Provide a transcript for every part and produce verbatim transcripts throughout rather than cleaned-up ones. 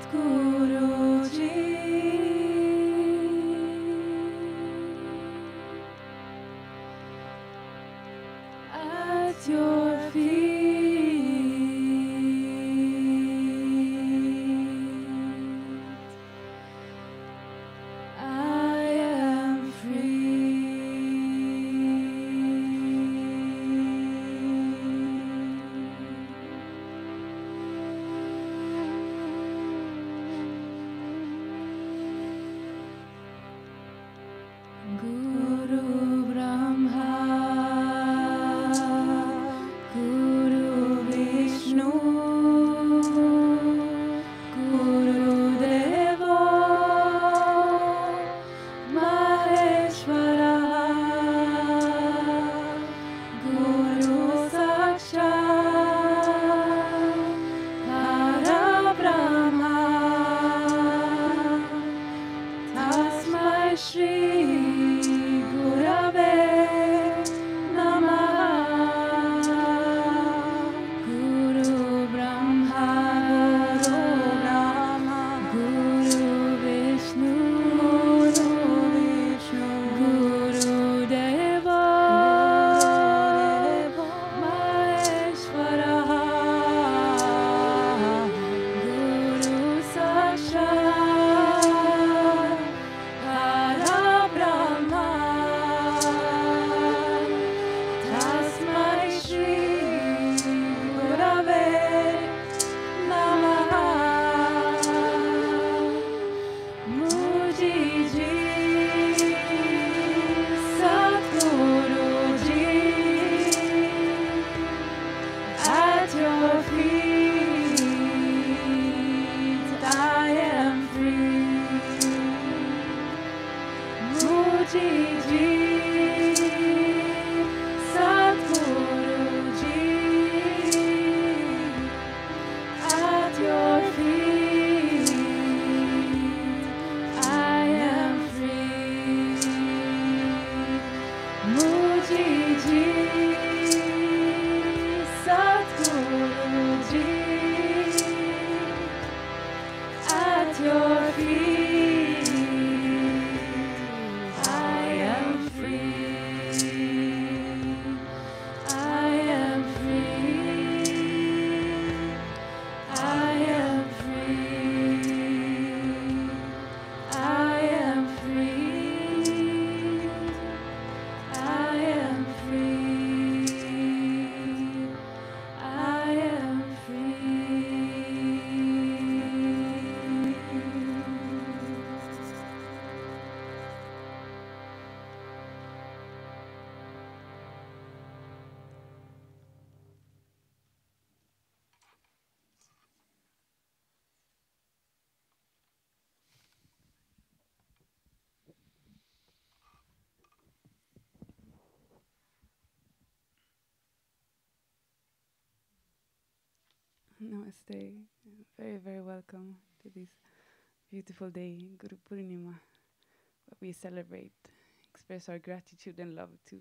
Namaste. Very, very welcome to this beautiful day, Guru Purnima, where we celebrate, express our gratitude and love to,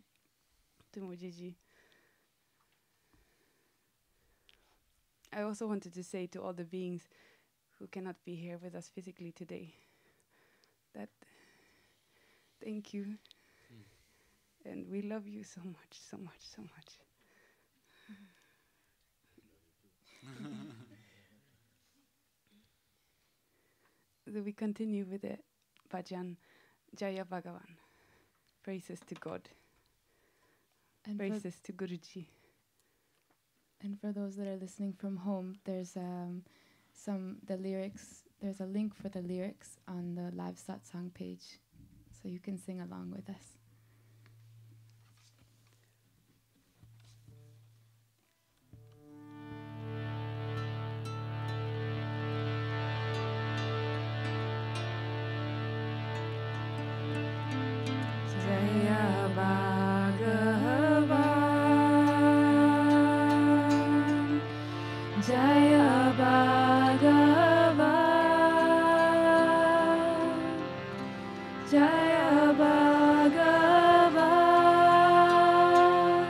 to Mooji. I also wanted to say to all the beings who cannot be here with us physically today that thank you. Mm. And we love you so much, so much, so much. So we continue with the Bhajan, Jaya Bhagavan. Praises to God. And praises to Guruji. And for those that are listening from home, there's um, some, the lyrics, there's a link for the lyrics on the live satsang page. So you can sing along with us. Jaya Bhagavan, Jaya Bhagavan,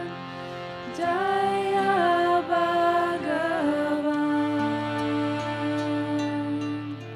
Jaya Bhagavan,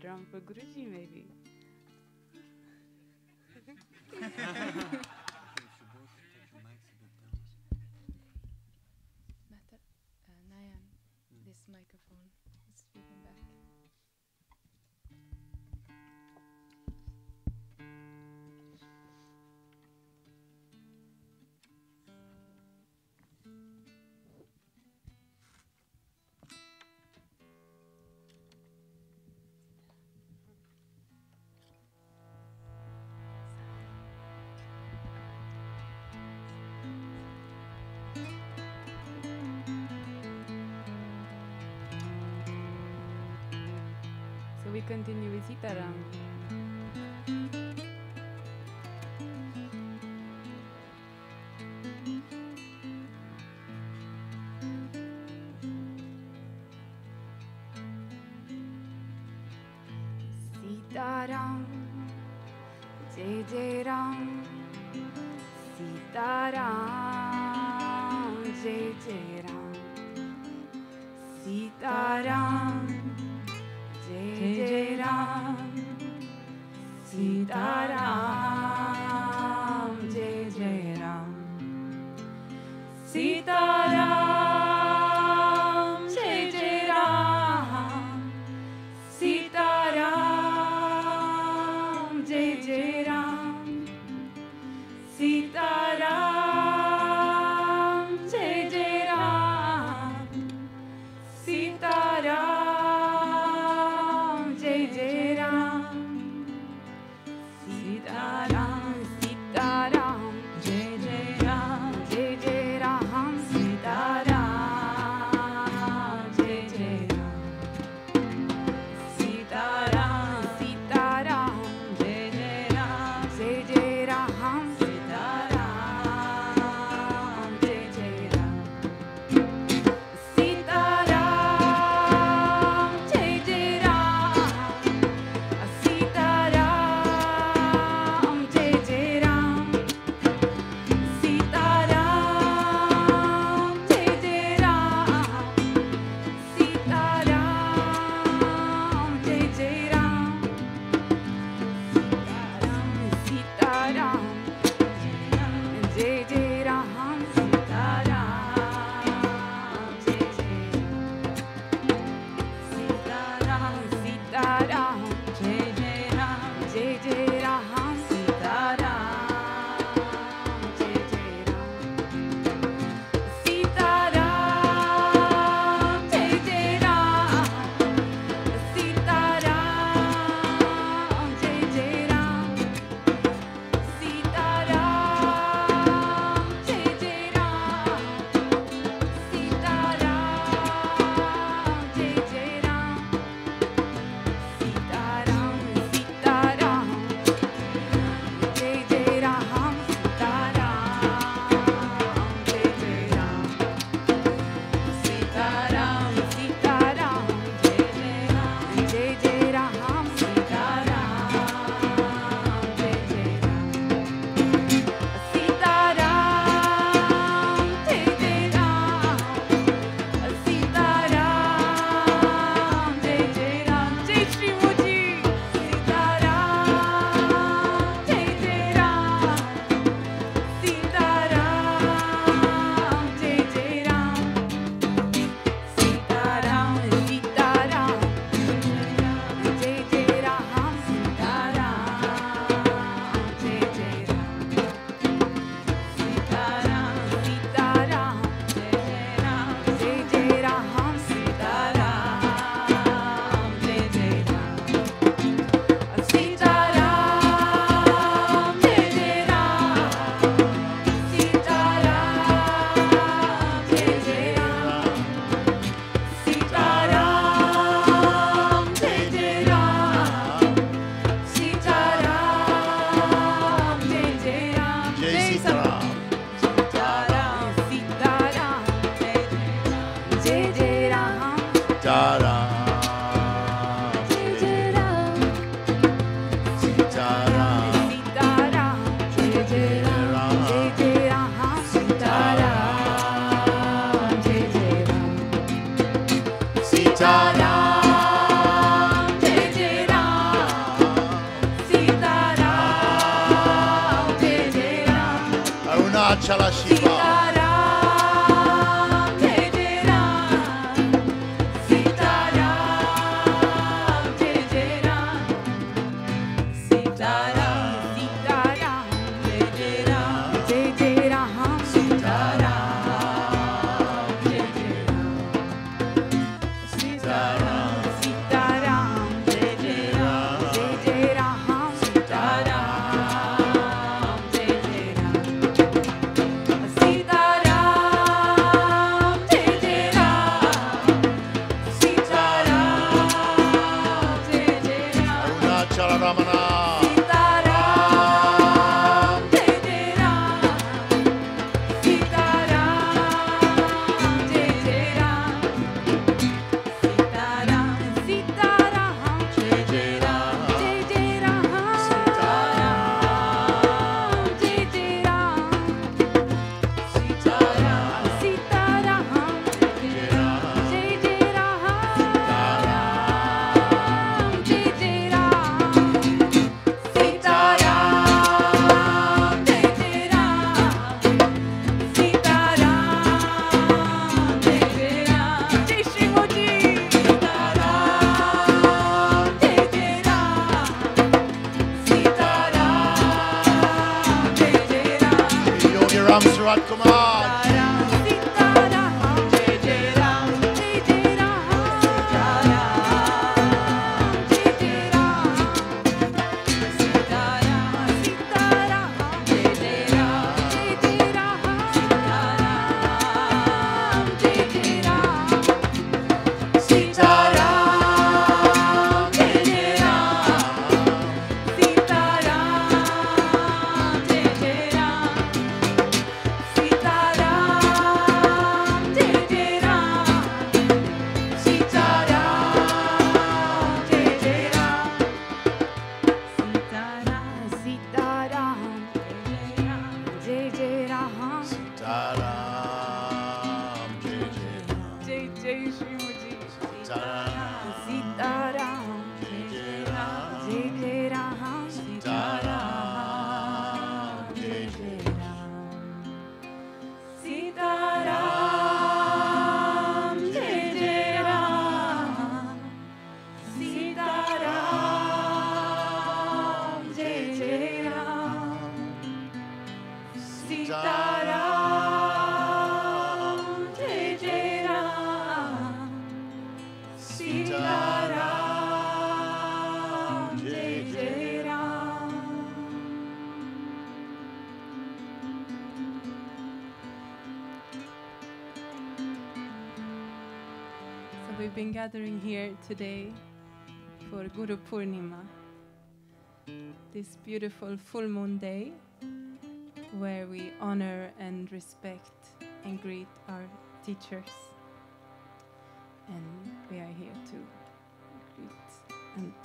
drum for Guruji, maybe. Matter, uh, Nayan, this microphone is feeding back. So we continue with Sitaram. Sitaram, Jai Jai Ram. Sitaram, Jai Jai Ram. Sitaram, Jai Jai Ram. Sitaram, Jai Jai Ram. Sitaram, Jai Jai Ram. Sitaram, Jai Jai Ram. Sitaram, Jai Jai Ram. Sitaram, Jai Jai Ram. Chala Shiva. Come on. We've been gathering here today for Guru Purnima, this beautiful full moon day where we honor and respect and greet our teachers. And we are here to greet and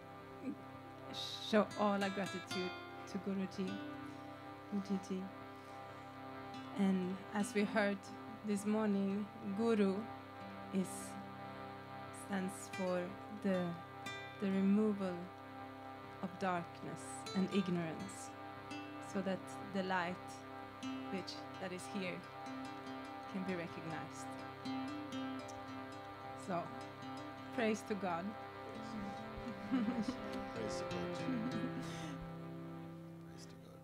show all our gratitude to Guruji, Guruji. And as we heard this morning, Guru is stands for the, the removal of darkness and ignorance, so that the light which that is here can be recognized. So, praise to God. Praise to God. Praise to God.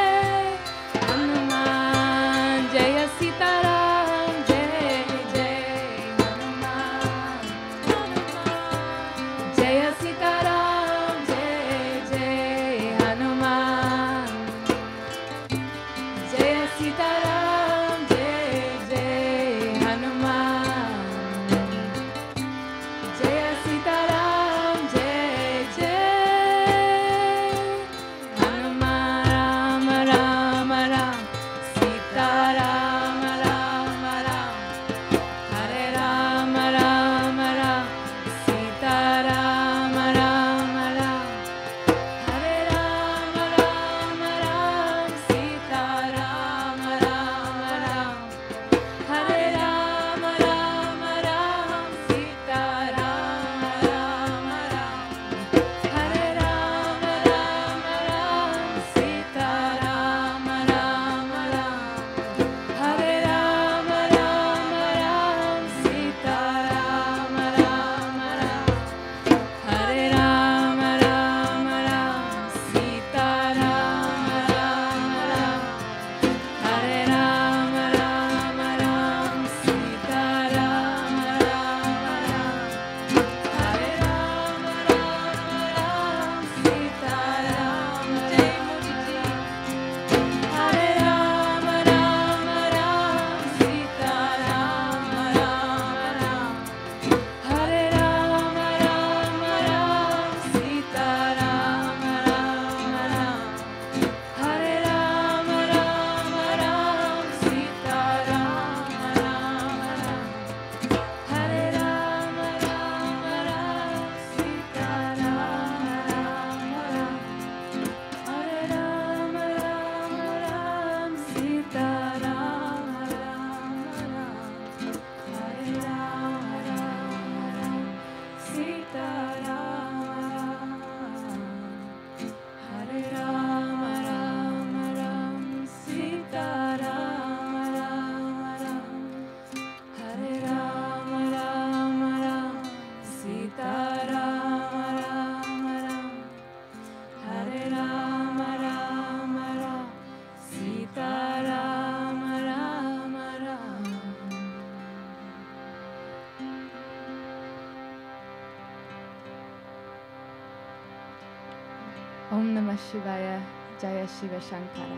Om Namah Shivaya, Jaya Shiva Shankara.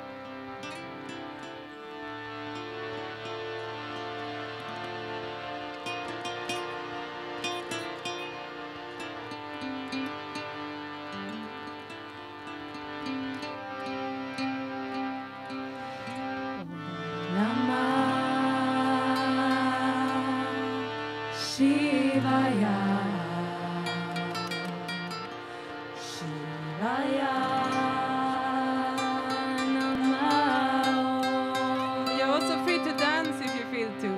You're also free to dance if you feel to.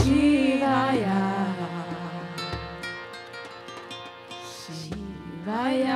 Shivaya. Shivaya.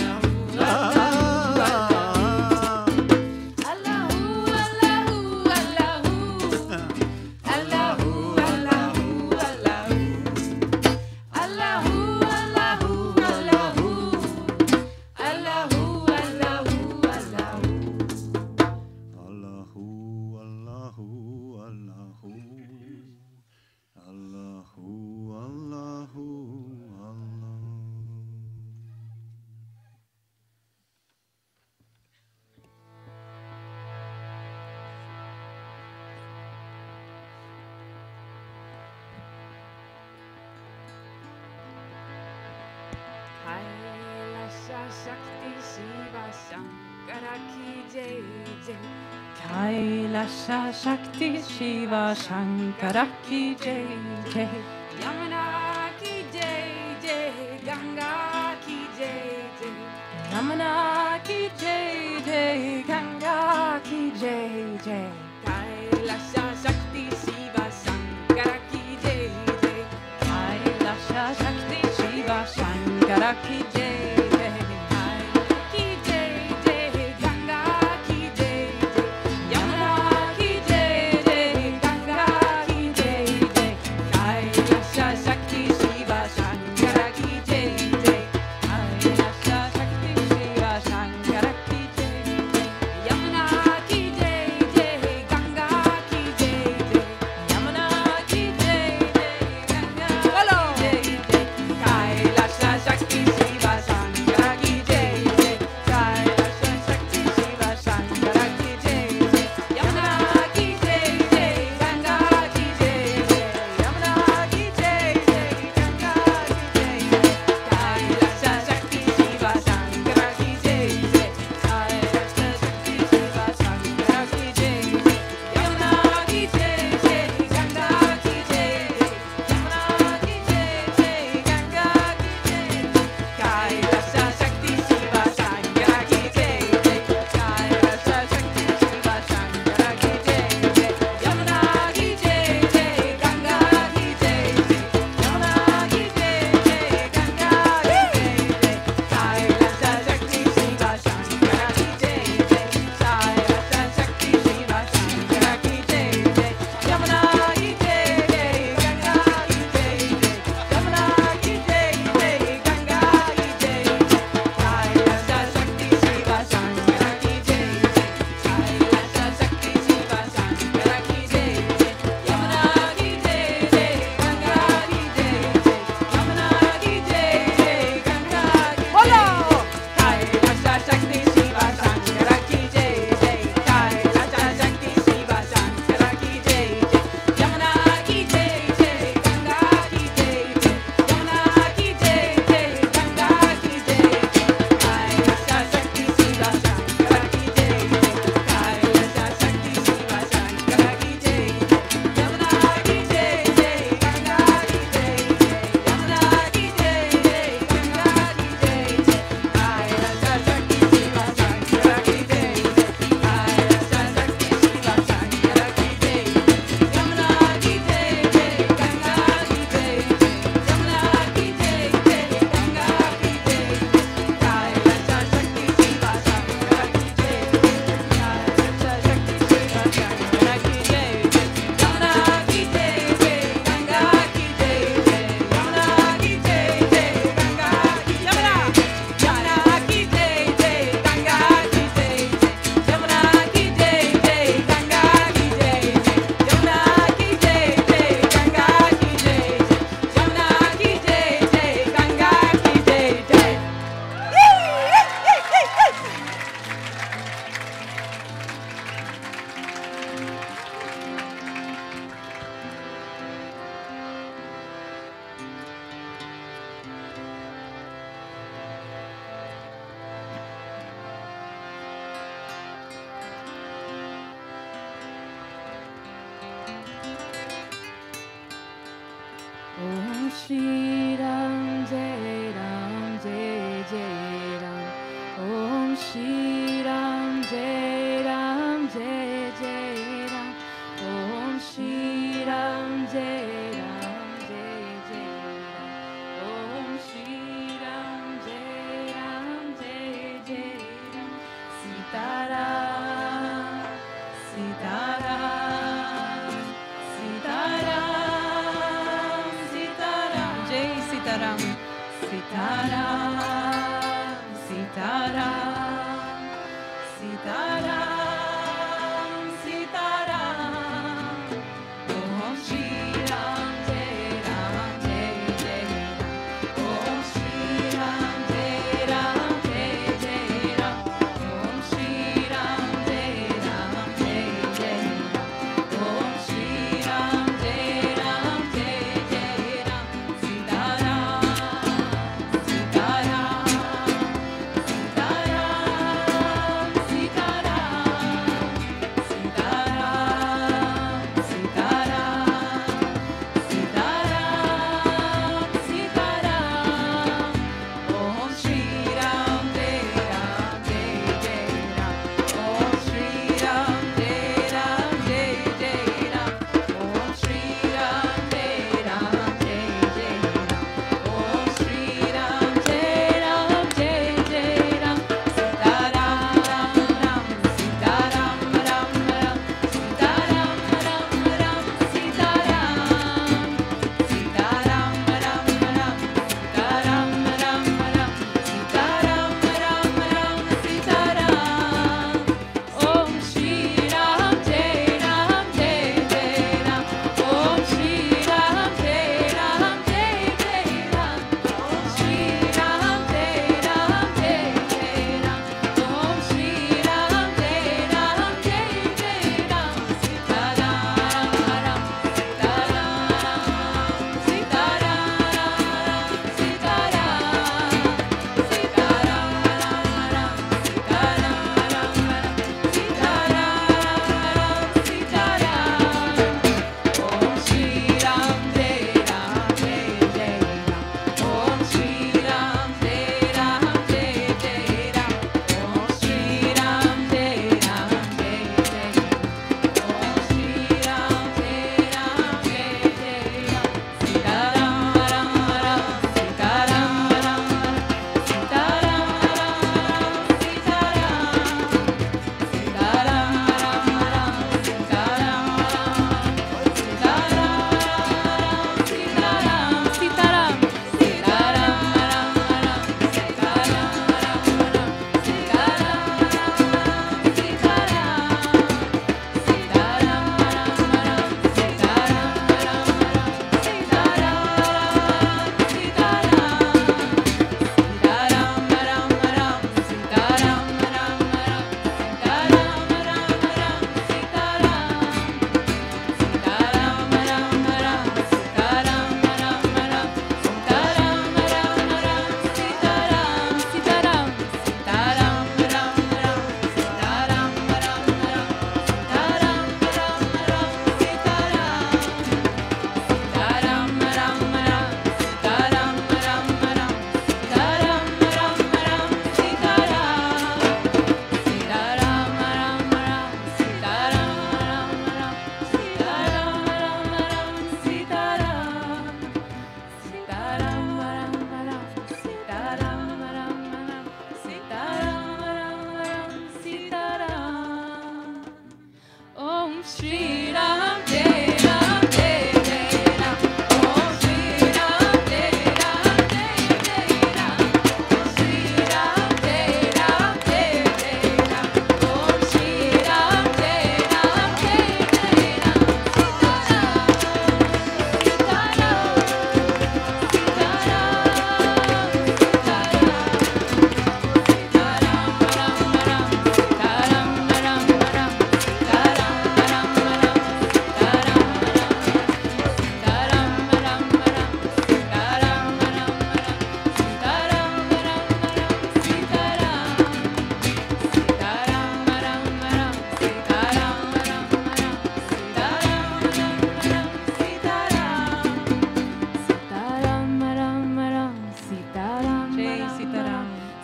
Shakti Shiva Shankara Ki Jai Jai. Kailasha Shakti Shiva Shankara Ki Jai Jai. Yamuna Ki Jai Jai. Ganga Ki Jai Jai. Yamuna Ki Jai Jai. Ganga Ki Jai Jai. Kailasha Shakti Shiva Shankara Ki Jai Jai. Kailasha Shakti Shiva Shankara Ki Jai Jai. Ki Jai Jai. Ganga Ki Jai Jai. Yamuna Ki Jai Jai. Ganga Ki Jai Jai. Kailasha Shakti Shiva Shankara Ki Jai Jai. Kailasha Shakti Shiva Shankara Ki Jai Jai. Yamuna Ki Jai Jai. Ganga Ki Jai Jai. Yamuna Ki Jai Jai. Ganga Follow. Ki Jai Jai. Kailasha Shakti Shiva Shankara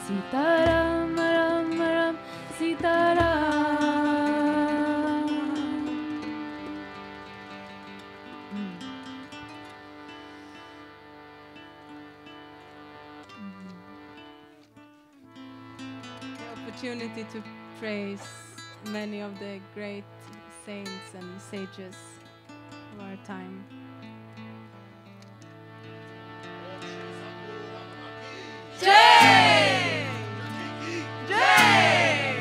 Sitaram, Ram, Ram, Sitaram. The opportunity to praise many of the great saints and sages of our time. Jai! Jai!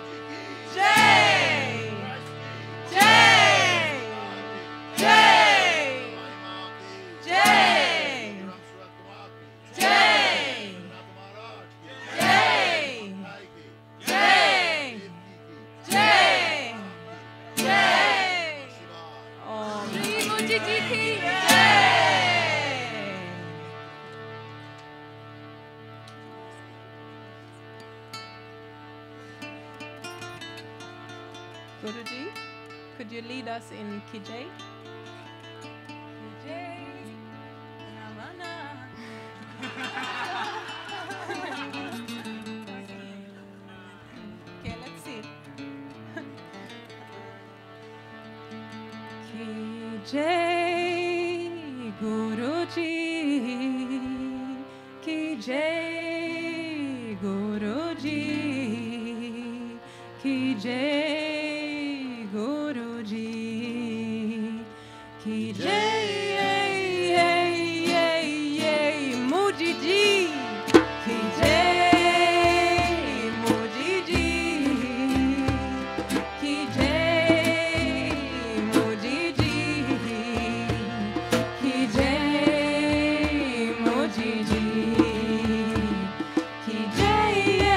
Jai! Jai! Jai! Jai! Jai! Jai! Jai! Jai! Jai! Om. Shri Mooji Ji ki Jai! Guruji, could you lead us in Kijay? Kijay, Ramana. Okay, let's see. Kijay, Guruji. Kijay, Guruji. Kijay. Guruji ki jai, Mooji ji ki jai, Mooji ji ki jai, Mooji ji ki jai, Mooji ji ki jai,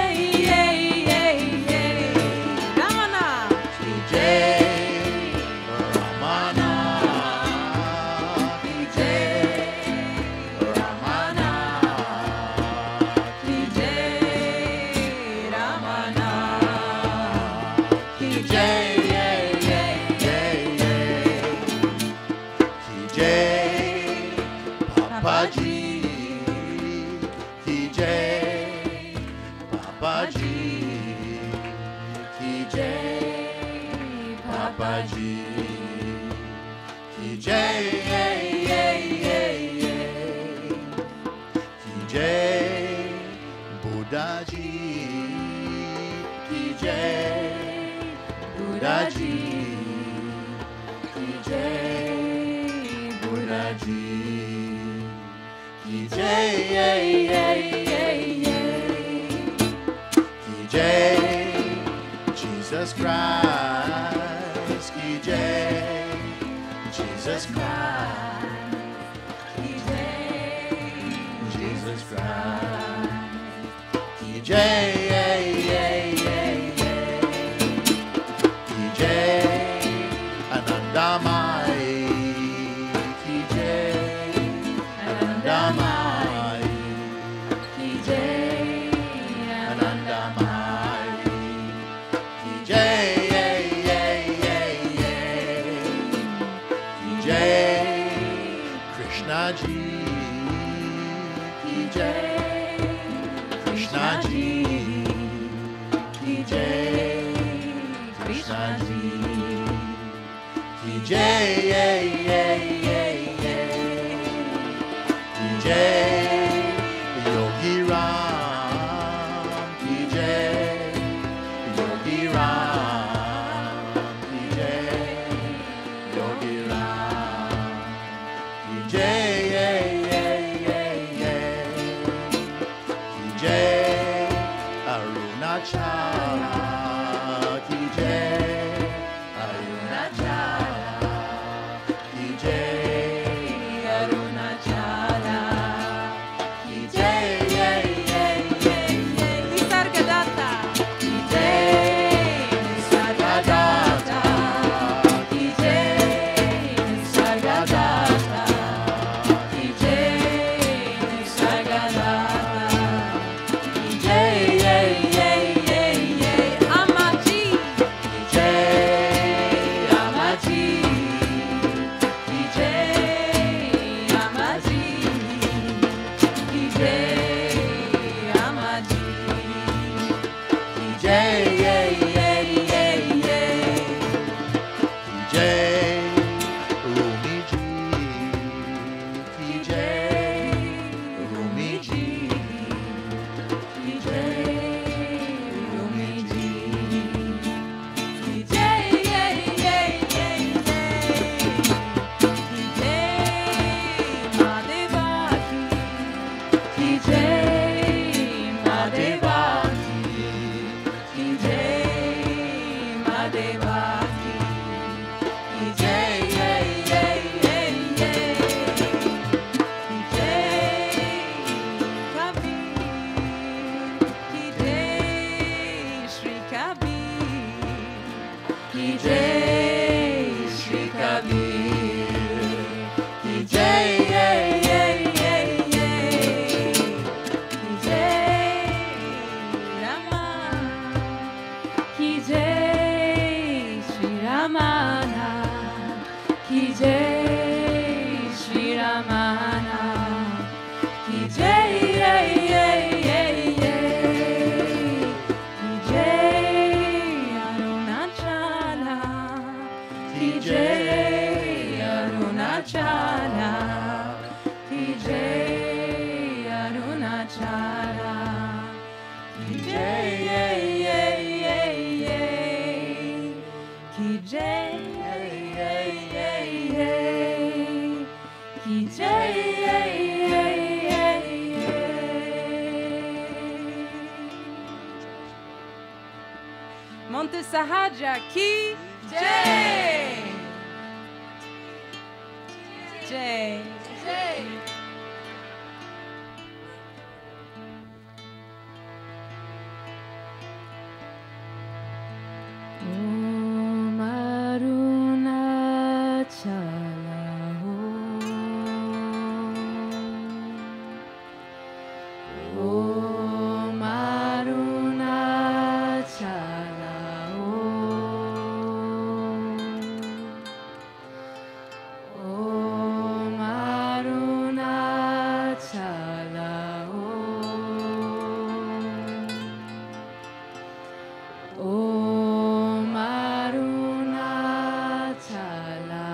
Ramana ki jai. Jesus Christ, ki jai, Jesus Christ, ki jai, Jesus Christ, ki jai, ki jai, Anandamai, ki jai, Anandamai, ki jai, Anandamai. Jai, Jai, Krishna ji, ki jai, Krishna ji, ki jai, Krishna ji, ki jai, ki jai, Yogi Ram, ki jai. Yogi Ram, ki jai, Yogi Ram, ki jai, ki jai, Arunachala, ki jai, Arunachala, ki jai, Arunachala, ki jai, Nisargadatta. Am Monte Sahaja ki jai. Jai. Jai. Om Arunachala Om Arunachala Om Arunachala Om Arunachala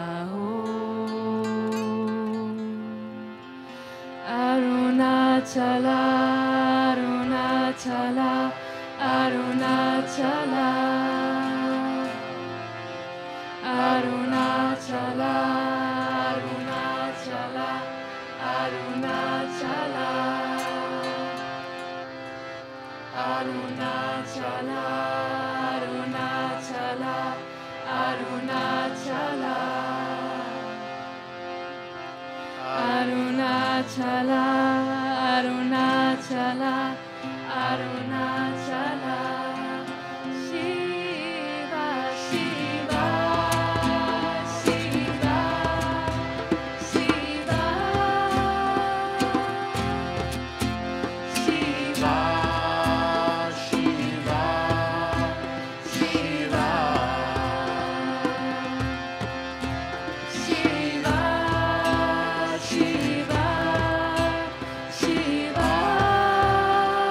Arunachala Arunachala Arunachala Arunachala Arunachala Arunachala Arunachala Arunachala Arunachala Arunachala Arunachala Shiva Shiva Shiva Shiva Shiva Shiva Shiva Shiva Shiva Shiva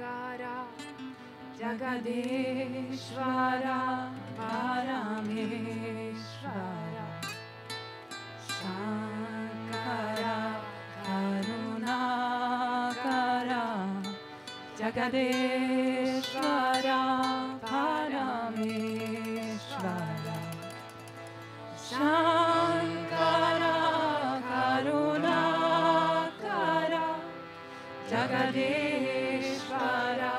Shankara Jagadeshvara Parameshvara Shankara Karunakara Jagadeshvara Parameshvara Shankara Karunakara Jagadeshvara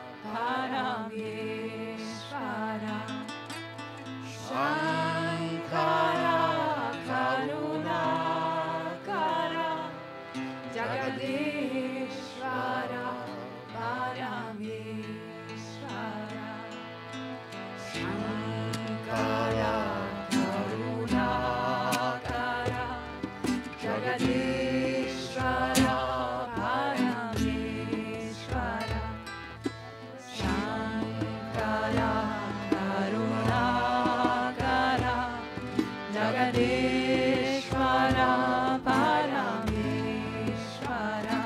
Parameshvara Shankara Karunakara Jagadeshvara Parameshvara Shankara Karunakara Jagadeshvara Parameshvara Shankara Karunakara Jagadeshvara Parameshvara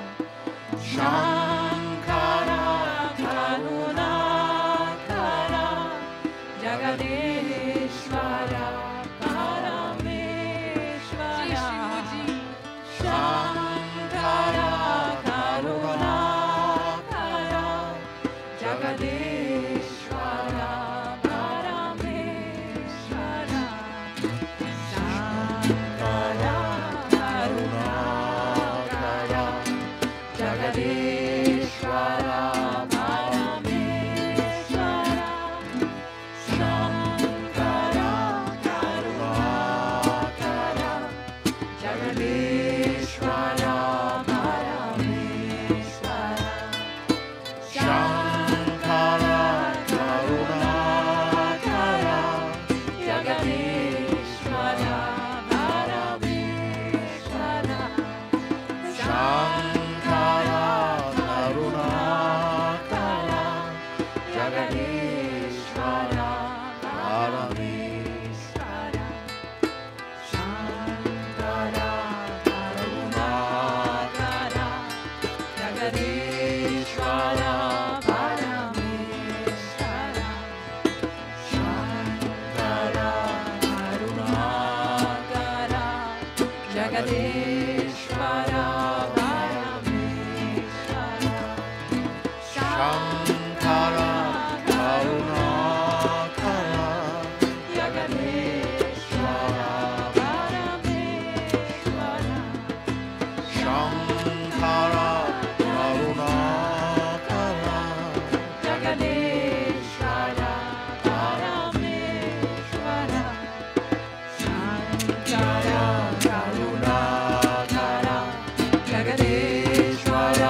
Shankara Karunakara Jagadeshvara Parameshvara Shankara Karunakara Jagadeshvara Parameshvara Shankara Karunakara Jagadeshvara Parameshvara Shankara Karunakara Jagadeshvara Parameshvara Shankara Karunakara Jagadeshvara Parameshvara Shankara Karunakara Jagadeshvara Parameshvara Shankara Karunakara Jagadeshvara Parameshvara Shankara Karunakara Jagadeshvara Parameshvara Shankara Karunakara Jagadeshvara Parameshvara Shankara Karunakara Jagadeshvara Parameshvara Shankara Karunakara Jagadeshvara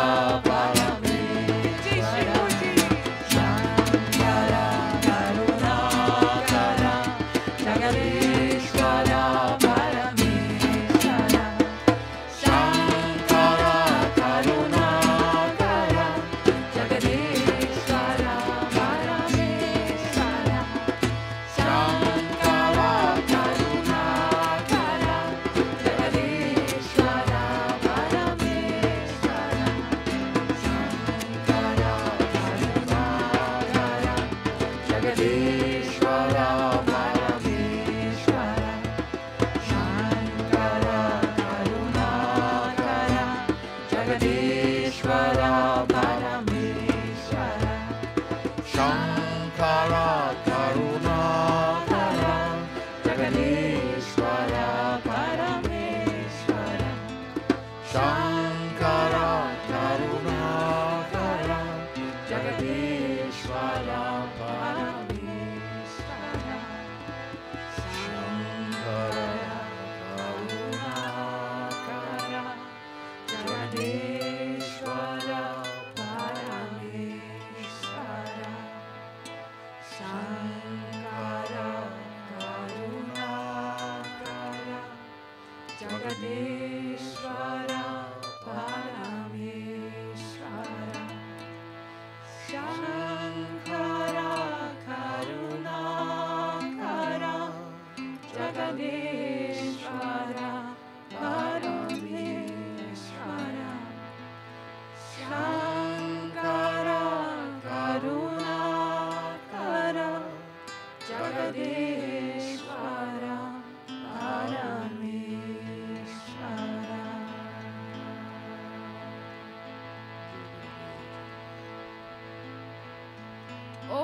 Shankara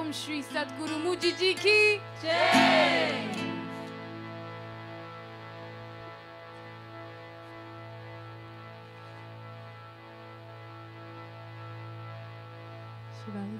Om Shri Sadguru Mooji Ji ki Jai. Shivali.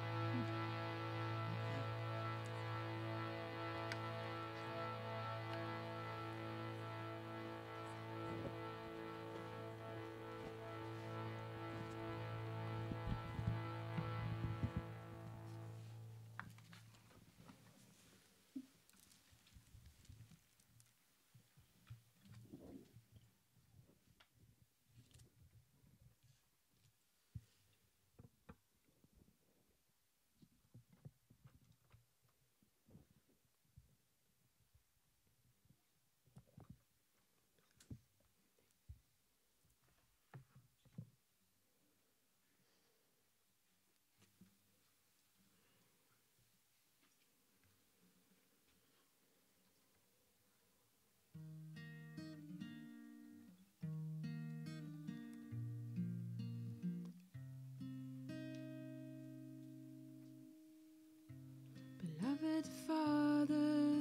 Beloved Father,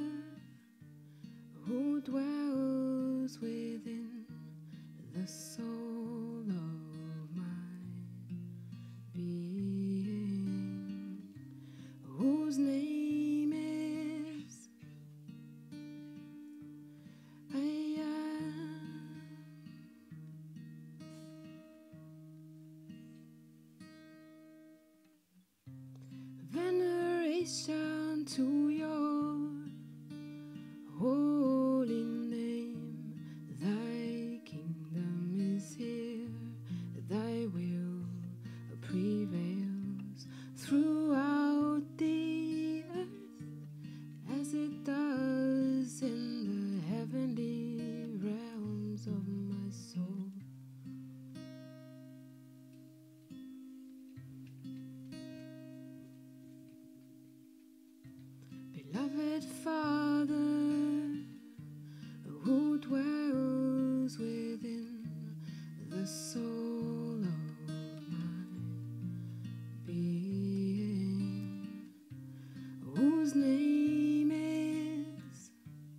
who dwells within the soul of my being, whose name is I am. Veneration to your holy name. Thy kingdom is here, thy will prevails throughout the earth as it does in the heavenly realms of my soul. Beloved Father, who dwells within the soul of my being, whose name is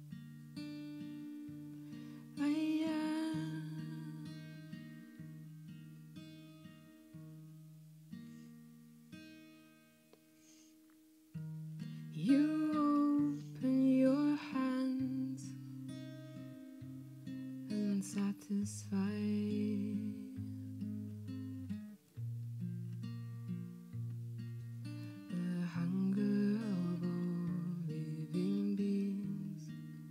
I am. You open your hands and satisfy the hunger of all living beings.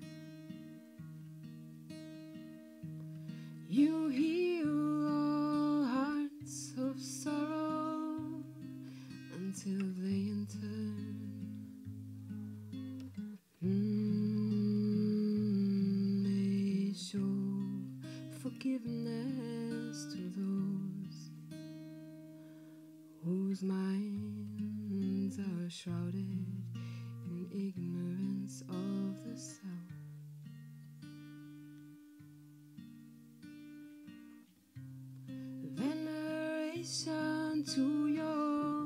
You heal all hearts of sorrow until they in turn Mm, they show forgiveness to those whose minds are shrouded in ignorance of the self. Veneration to your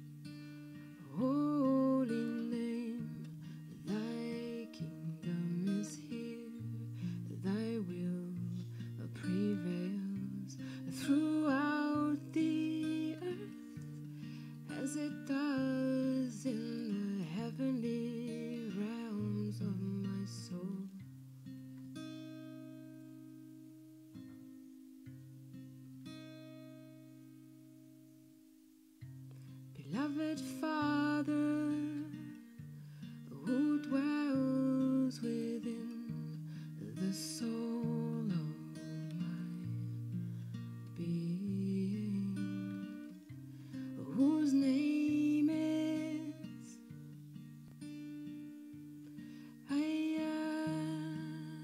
holy name. Thy kingdom is here, thy will prevails throughout the earth as it does in the heavenly realms of my soul. Beloved Father, who dwells within the soul of my being, whose name is I am.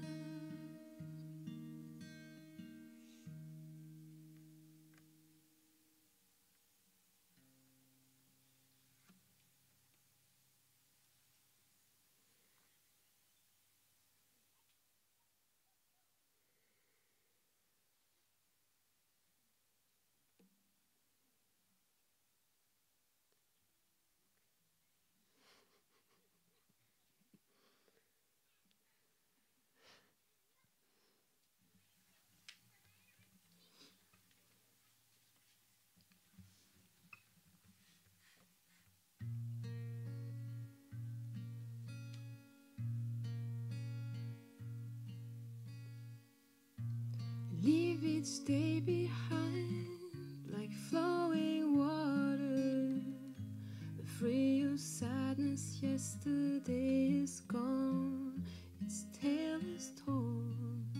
Leave each day behind like flowing water. Free of sadness, yesterday is gone, its tale is told.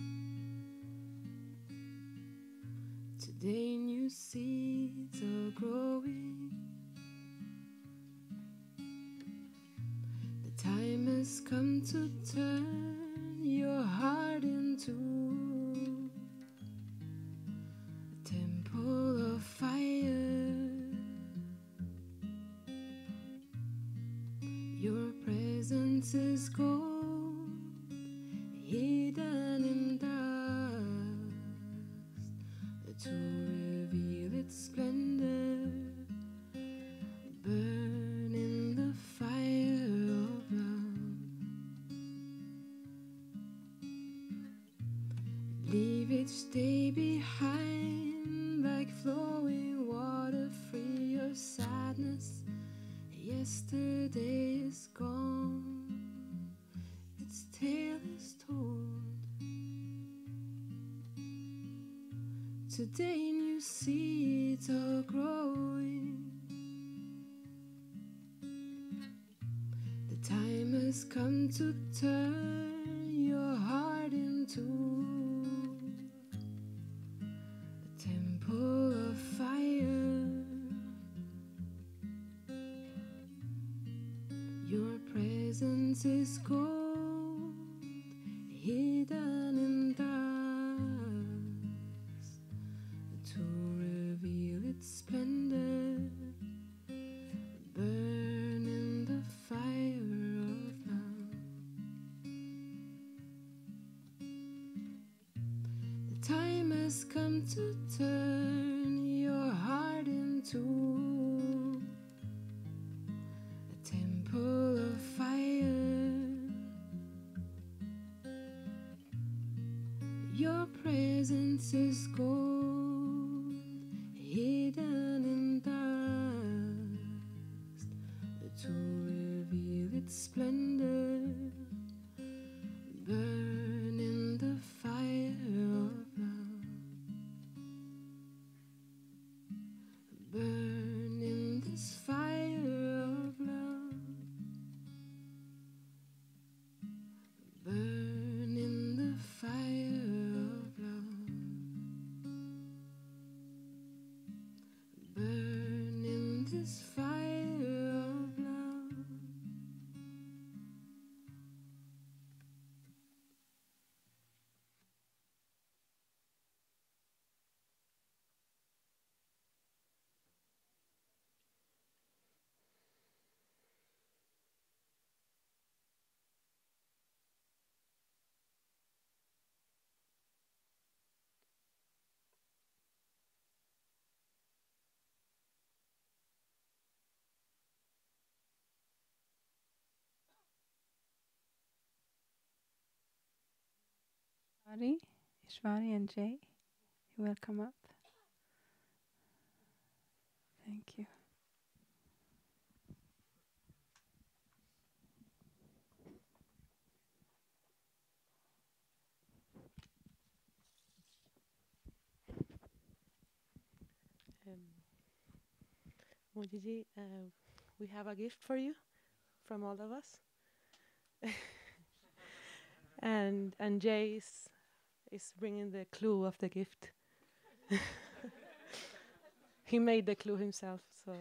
Today new seeds are growing. The time has come to turn your heart into a temple of fire. Your presence is gold, hidden in dust, to reveal its splendor. Burn in the fire of love. Leave each day behind like flowing water, free of sadness. Yesterday is gone, its tale is told. Today new seeds are growing. The time has come to turn your heart into a temple of fire. Your presence is gold, hidden in dust, to reveal its splendor. Burn in the fire of love. The time has come to turn your heart into a temple of fire. Your presence is gold, hidden in dust, to reveal its splendor. Burn in the fire of love. Burn in this fire of love. Burn in the fire of love. Burn in this fire of love. Ishwari, Ishwari and Jay, you will come up. Thank you. Um, Mooji, uh, we have a gift for you from all of us. and and Jay is, is bringing the clue of the gift. He made the clue himself, so.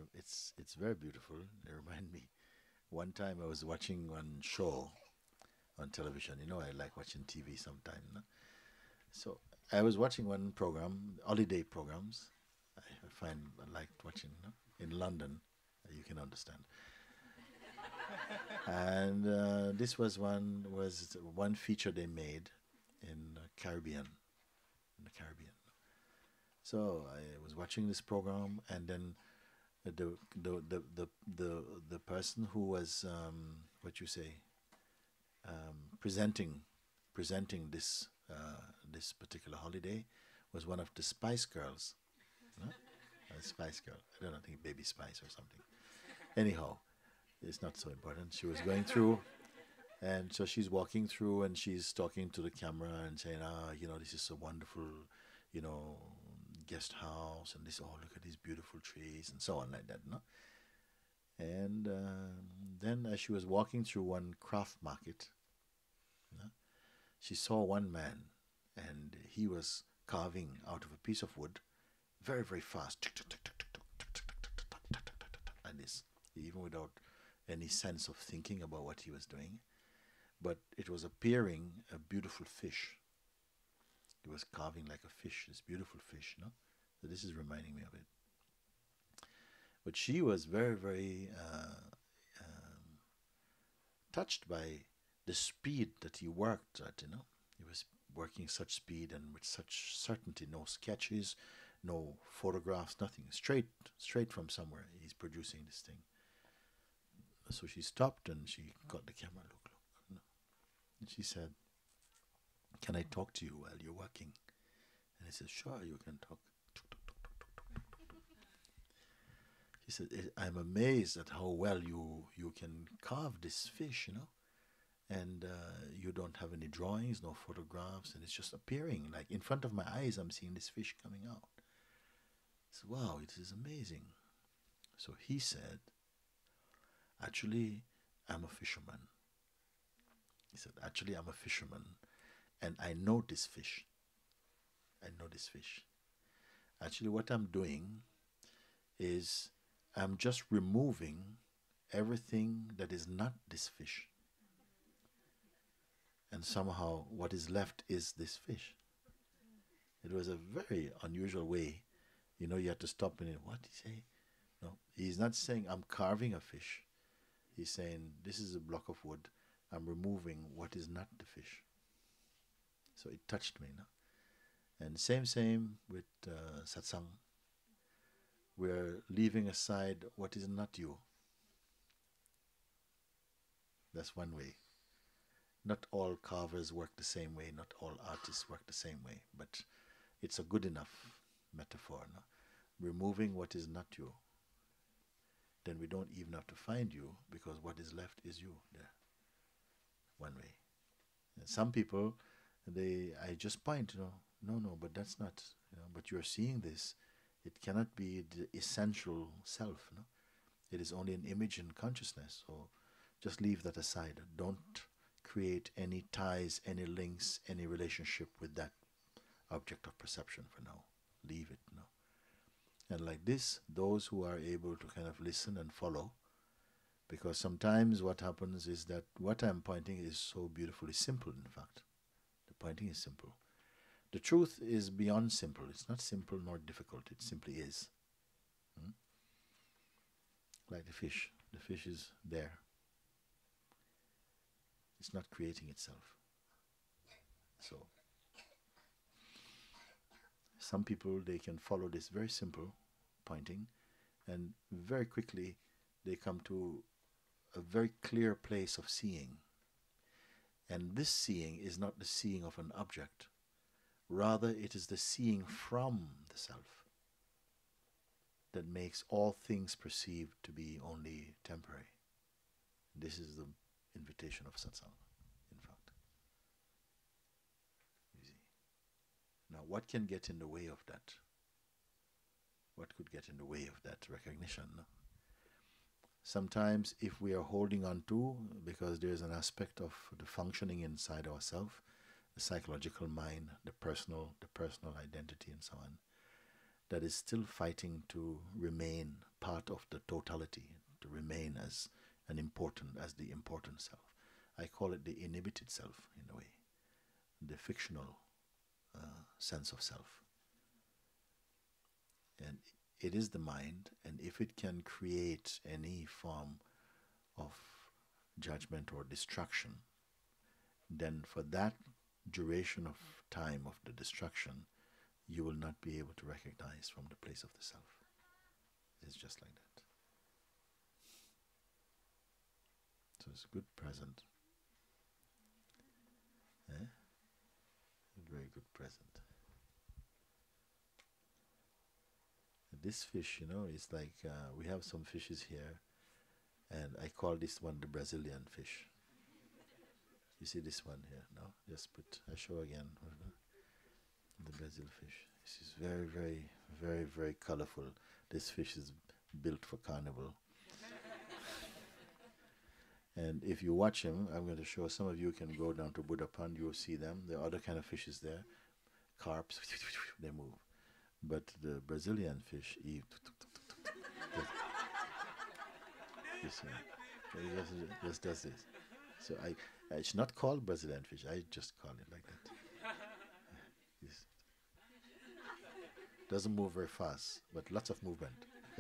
It's it's very beautiful. They remind me. One time I was watching one show on television. You know, I like watching T V sometime. No? So I was watching one program, holiday programs. I, I find I liked watching no? in London. You can understand. And uh, this was one was one feature they made in uh, Caribbean, in the Caribbean. So I was watching this program, and then the the the the the, the person who was um, what you say um, presenting presenting this uh, this particular holiday was one of the Spice Girls, huh? A Spice Girl. I don't know, I think Baby Spice or something. Anyhow, it's not so important. She was going through, and so she's walking through, and she's talking to the camera and saying, "Ah, you know, this is so wonderful, you know, guest house, and this. Oh, look at these beautiful trees, and so on like that." No. And um, then, as she was walking through one craft market, no, she saw one man, and he was carving out of a piece of wood, very very fast, like this, even without any sense of thinking about what he was doing. But it was appearing a beautiful fish. He was carving like a fish, this beautiful fish, no? So this is reminding me of it. But she was very, very uh, um, touched by the speed that he worked at, you know. He was working such speed and with such certainty, no sketches, no photographs, nothing. Straight, straight from somewhere, he's producing this thing. So she stopped and she got the camera. Look, look. No. And she said, "Can I talk to you while you're working?" And he said, "Sure, you can talk." She said, "I- I'm amazed at how well you you can carve this fish, you know, and uh, you don't have any drawings, no photographs, and it's just appearing like in front of my eyes. I'm seeing this fish coming out." I said, "Wow, it is amazing." So he said, "Actually, I'm a fisherman." He said, "Actually, I'm a fisherman, and I know this fish. I know this fish. Actually, what I'm doing is I'm just removing everything that is not this fish. And somehow what is left is this fish." It was a very unusual way. You know, you had to stop and what did he say? No, he's not saying I'm carving a fish. He's saying this is a block of wood. I'm removing what is not the fish. So it touched me. No? And same, same with uh, satsang. We're leaving aside what is not you. That's one way. Not all carvers work the same way. Not all artists work the same way. But it's a good enough metaphor. No? Removing what is not you. Then we don't even have to find you because what is left is you there. One way. And some people, they, I just point, you know, no, no, but that's not, you know, but you're seeing this. It cannot be the essential self, no? It is only an image in consciousness. So just leave that aside. Don't create any ties, any links, any relationship with that object of perception for now. Leave it, no? And like this, those who are able to kind of listen and follow, because sometimes what happens is that what I'm pointing is so beautifully simple, in fact. The pointing is simple. The truth is beyond simple. It's not simple nor difficult. It simply is. Hmm? Like the fish. The fish is there. It's not creating itself. So, some people, they can follow this very simple pointing, and very quickly they come to a very clear place of seeing. And this seeing is not the seeing of an object. Rather, it is the seeing from the self that makes all things perceived to be only temporary. This is the invitation of satsang, in fact. You see. Now, what can get in the way of that? What could get in the way of that recognition? No? Sometimes if we are holding on to, because there's an aspect of the functioning inside ourselves, the psychological mind, the personal, the personal identity and so on, that is still fighting to remain part of the totality, to remain as an important, as the important self. I call it the inhibited self, in a way, the fictional uh, sense of self. And it is the mind, and if it can create any form of judgment or distraction, then for that duration of time of the distraction, you will not be able to recognize from the place of the self. It's just like that. So it's a good present. Eh? A very good present. This fish, you know, is like, uh, we have some fishes here, and I call this one the Brazilian fish. You see this one here, no? Just put, I show again, the Brazil fish. This is very, very, very, very colorful. This fish is built for carnival. And if you watch him, I'm going to show, some of you can go down to Buddha Pond, you'll see them. There are other kind of fishes there. Carps, they move. But the Brazilian fish, he this one, he just, just does this. So I, it's not called Brazilian fish. I just call it like that. This doesn't move very fast, but lots of movement.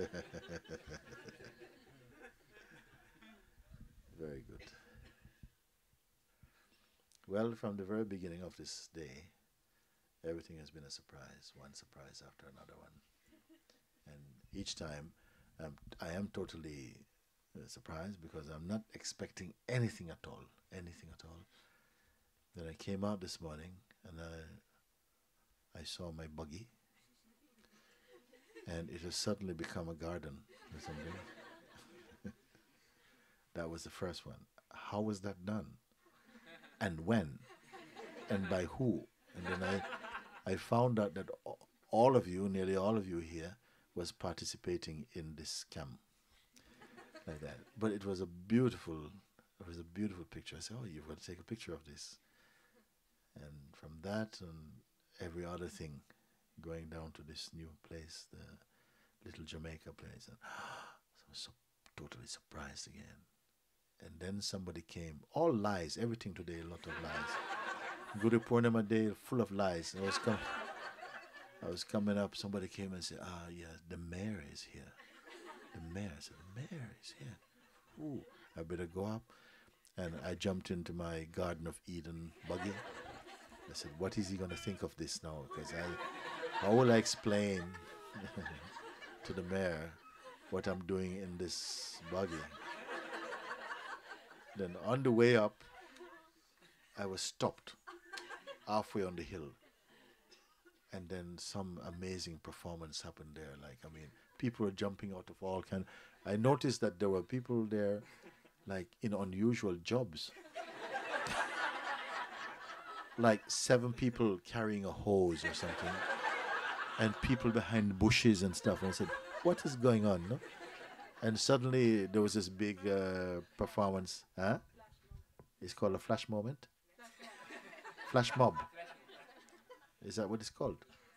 Very good. Well, from the very beginning of this day, everything has been a surprise, one surprise after another one. And each time, um, I am totally uh, surprised because I'm not expecting anything at all, anything at all. Then I came out this morning and I, I saw my buggy, and it has suddenly become a garden or something. That was the first one. How was that done? And when? And by who? And then I, I found out that all of you, nearly all of you here, was participating in this camp. Like that. But it was a beautiful, it was a beautiful picture. I said, oh, you've got to take a picture of this. And from that and every other thing, going down to this new place, the little Jamaica place, and I was so totally surprised again. And then somebody came, all lies, everything today, a lot of lies. Guru Purnima day, full of lies. I was, com I was coming up, somebody came and said, ah, yeah, the mayor is here. The mayor, I said, the mayor is here. Ooh, I better go up. And I jumped into my Garden of Eden buggy. I said, what is he going to think of this now? Because I, how will I explain to the mayor what I'm doing in this buggy? Then on the way up, I was stopped halfway on the hill. And then some amazing performance happened there. Like, I mean, people were jumping out of all kinds. I noticed that there were people there, like, in unusual jobs. Like seven people carrying a hose or something. And people behind bushes and stuff. And I said, what is going on, no? And suddenly there was this big uh, performance. Huh? It's called a flash moment? Flash mob. Is that what it's called?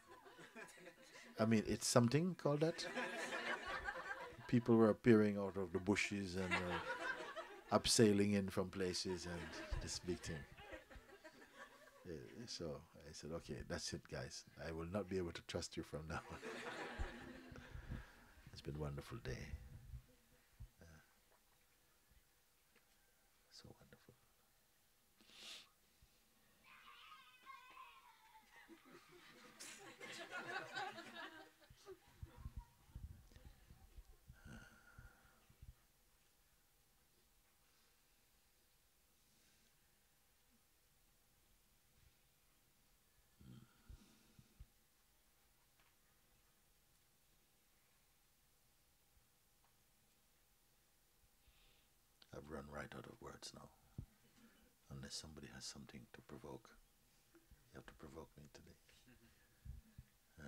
I mean, it's something called that? People were appearing out of the bushes and uh, abseiling in from places and this big thing. Uh, so I said, okay, that's it, guys. I will not be able to trust you from now on. It's been a wonderful day. So wonderful. I've run right out of words now. Unless somebody has something to provoke. You have to provoke me today. Uh,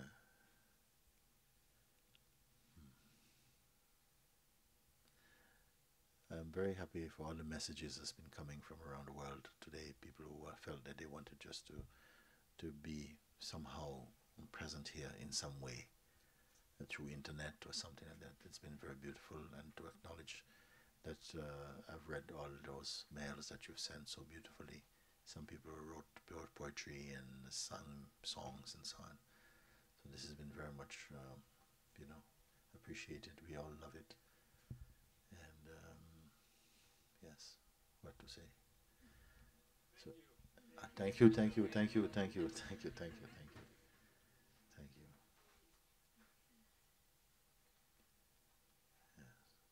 hmm. I'm very happy for all the messages that's been coming from around the world today. People who uh, felt that they wanted just to, to be somehow present here in some way. uh, through internet or something like that. It's been very beautiful, and to acknowledge that uh, I've read all those mails that you've sent so beautifully. Some people wrote, wrote poetry and sung songs and so on. So this has been very much, um, you know, appreciated. We all love it. And um, yes, what to say? So, uh, thank you, thank you, thank you, thank you, thank you, thank you, thank you, thank you. Yes.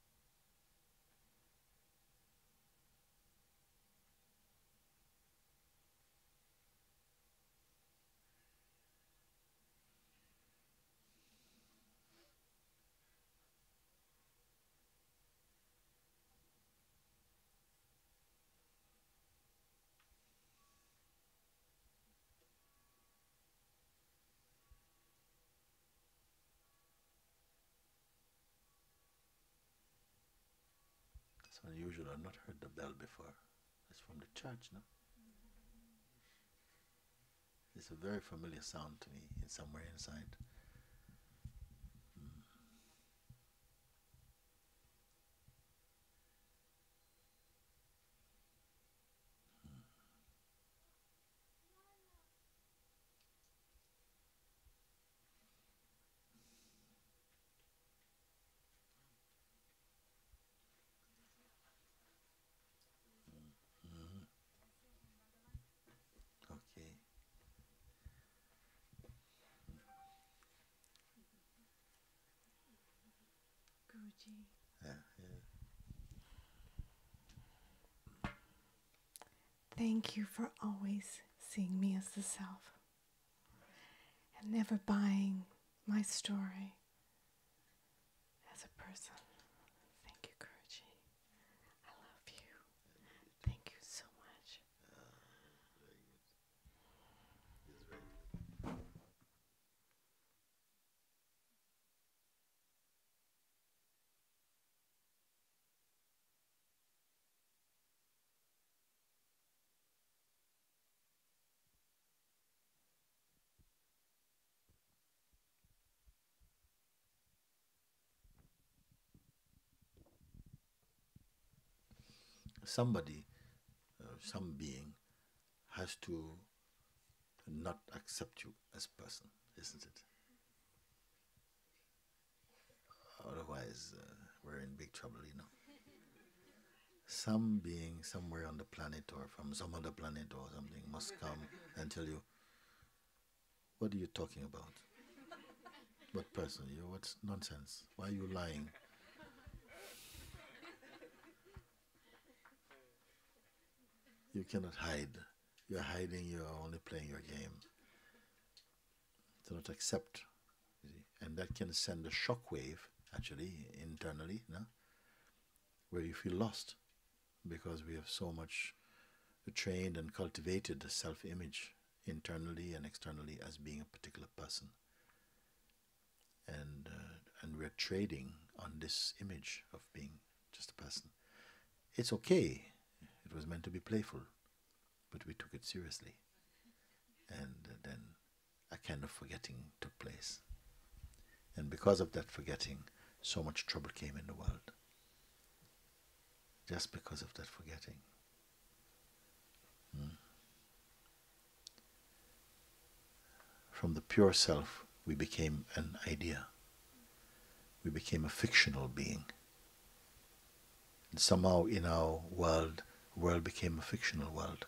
It's unusual. I've not heard the bell before. It's from the church, no? It's a very familiar sound to me. It's somewhere inside. Mm. Mm. Okay. Guruji. Yeah, yeah. Thank you for always seeing me as the self and never buying my story as a person. Thank you, Guruji. I love you. Thank you so much. Somebody, uh, some being, has to not accept you as a person, isn't it? Otherwise, uh, we're in big trouble, you know. Some being somewhere on the planet or from some other planet or something must come and tell you, what are you talking about? What person? You? What's nonsense? Why are you lying? You cannot hide. You're hiding, you're only playing your game. Do not accept. You see? And that can send a shockwave, actually, internally, no? Where you feel lost because we have so much trained and cultivated the self-image internally and externally as being a particular person. And, uh, and we're trading on this image of being just a person. It's okay. It was meant to be playful, but we took it seriously. And uh, then a kind of forgetting took place. And because of that forgetting, so much trouble came in the world. Just because of that forgetting. Hmm. From the pure self, we became an idea. We became a fictional being. And somehow in our world, world became a fictional world.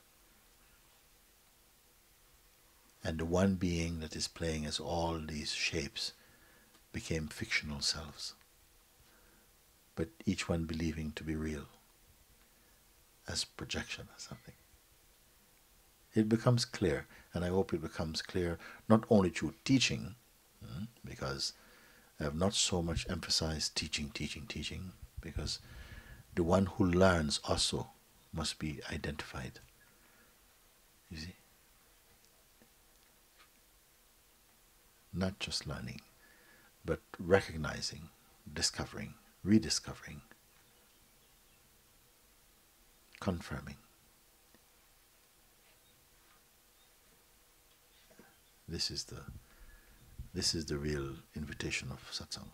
And the one being that is playing as all these shapes became fictional selves. But each one believing to be real, as projection or something. It becomes clear, and I hope it becomes clear not only through teaching, hmm, because I have not so much emphasized teaching, teaching, teaching, because the one who learns also must be identified. You see? Not just learning, but recognizing, discovering, rediscovering, confirming. This is the This is the real invitation of satsang.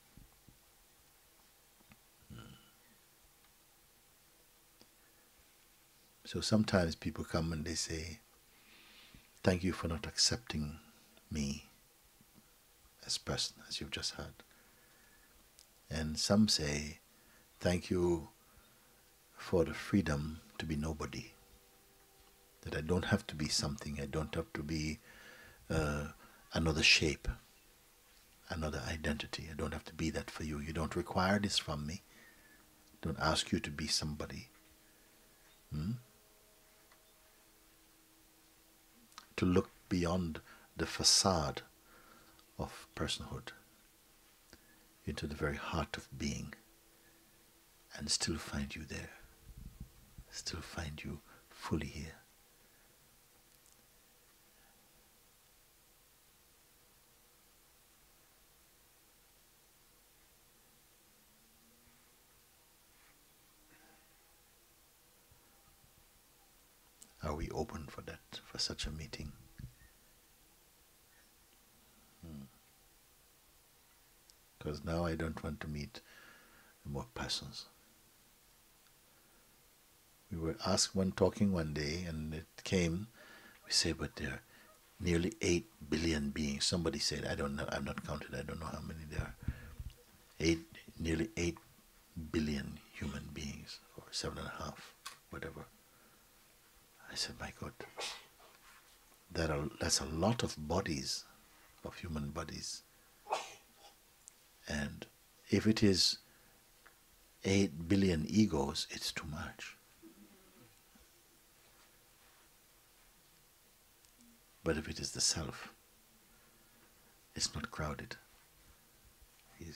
So sometimes people come and they say, thank you for not accepting me as person, as you've just heard. And some say, thank you for the freedom to be nobody. That I don't have to be something, I don't have to be uh, another shape, another identity. I don't have to be that for you. You don't require this from me. Don't ask you to be somebody. Hmm? To look beyond the facade of personhood into the very heart of being and still find you there, still find you fully here. Are we open for that, for such a meeting? Because hmm. now I don't want to meet more persons. We were asked one talking one day, and it came, we say, but there are nearly eight billion beings. Somebody said, I don't know, I'm not counted, I don't know how many there are. Eight, nearly eight billion human beings, or seven and a half, whatever. I said, my God, that are, that's a lot of bodies, of human bodies. And if it is eight billion egos, it's too much. But if it is the self, it's not crowded. Easy.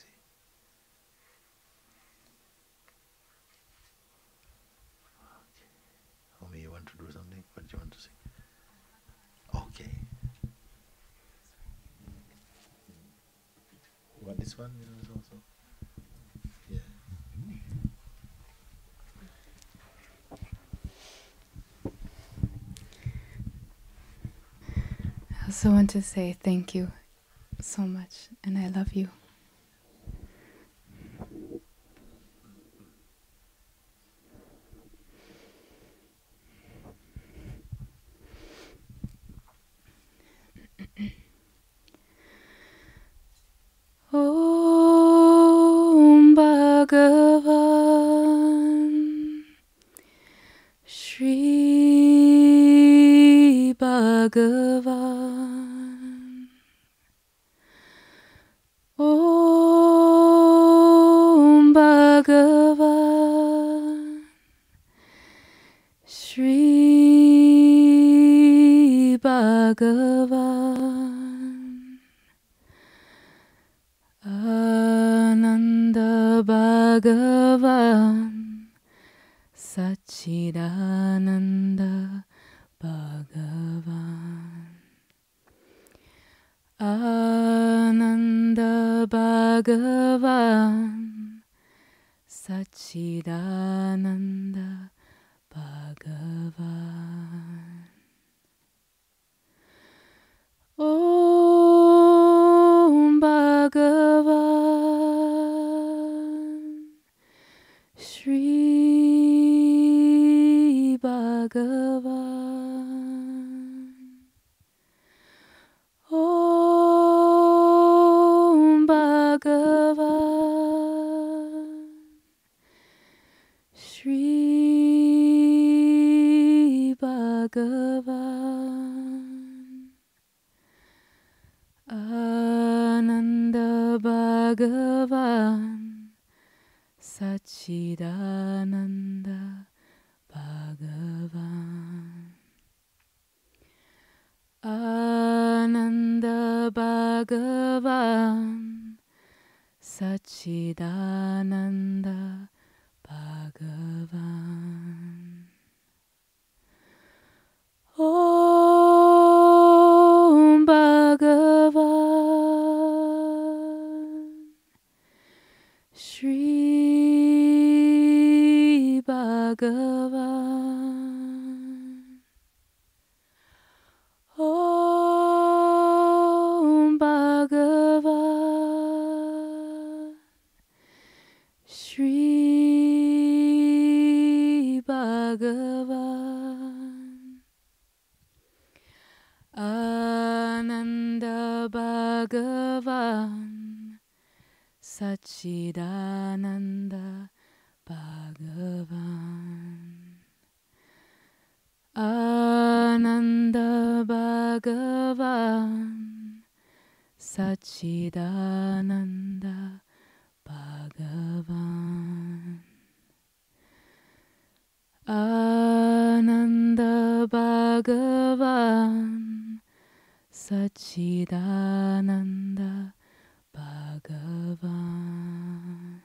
Okay. Homie, you want to do something? What do you want to say? Okay. You want this one? You know, also? Yeah. I also want to say thank you so much, and I love you. Om Bhagavan Shri Bhagavan Om Bhagavan Shri Bhagavan Ananda Bhagavan Satchidananda Bhagavan Ananda Bhagavan Satchidananda Bhagavan Om Bhagavan Shri Bhagavan Om Bhagavan Shri Bhagavan Ananda Bhagavan Satchidananda Bhagavan Ananda Bhagavan Satchidananda Bhagavan Om Bhagavan Shri Bhagavan Om Bhagavan Bhagavan, Ananda Bhagavan, Satchidananda Bhagavan, Ananda Bhagavan, Satchidananda Bhagavan, Ananda Bhagavan, Satchidananda Bhagavan.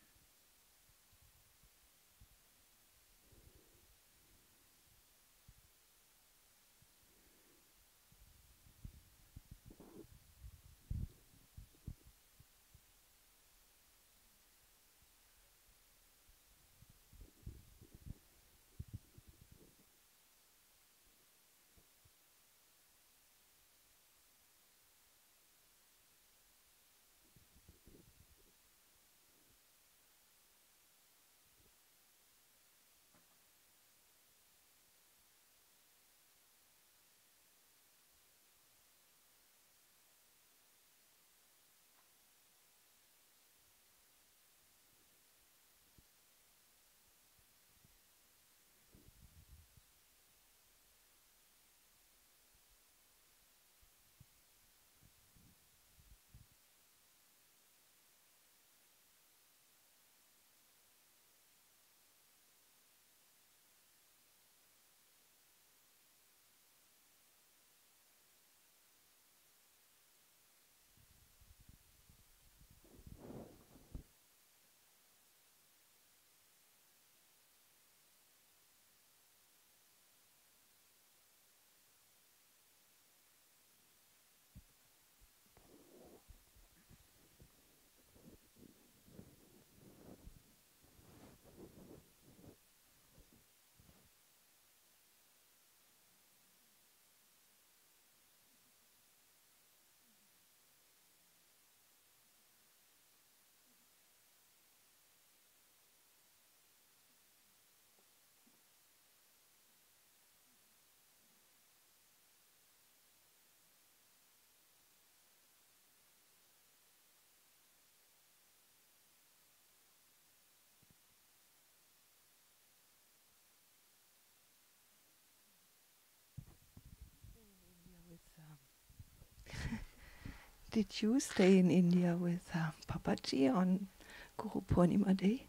Did you stay in India with uh, Papaji on Guru Purnima Day?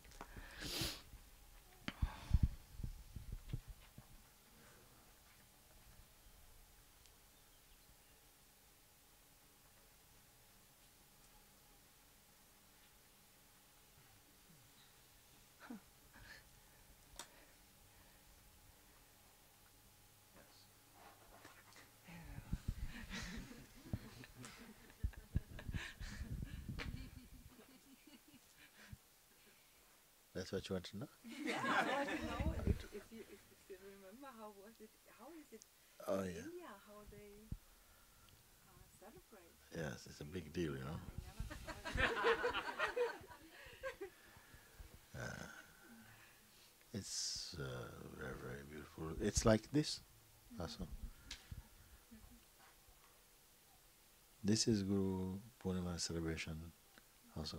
That's what you want to know? Yeah, I want to know if, if, you, if, if you remember how was it, how is it Oh, in yeah. India, how they uh, celebrate? Yes, it's a big deal, you know. uh, it's uh, very, very beautiful. It's like this, also. This is Guru Purnima celebration, also.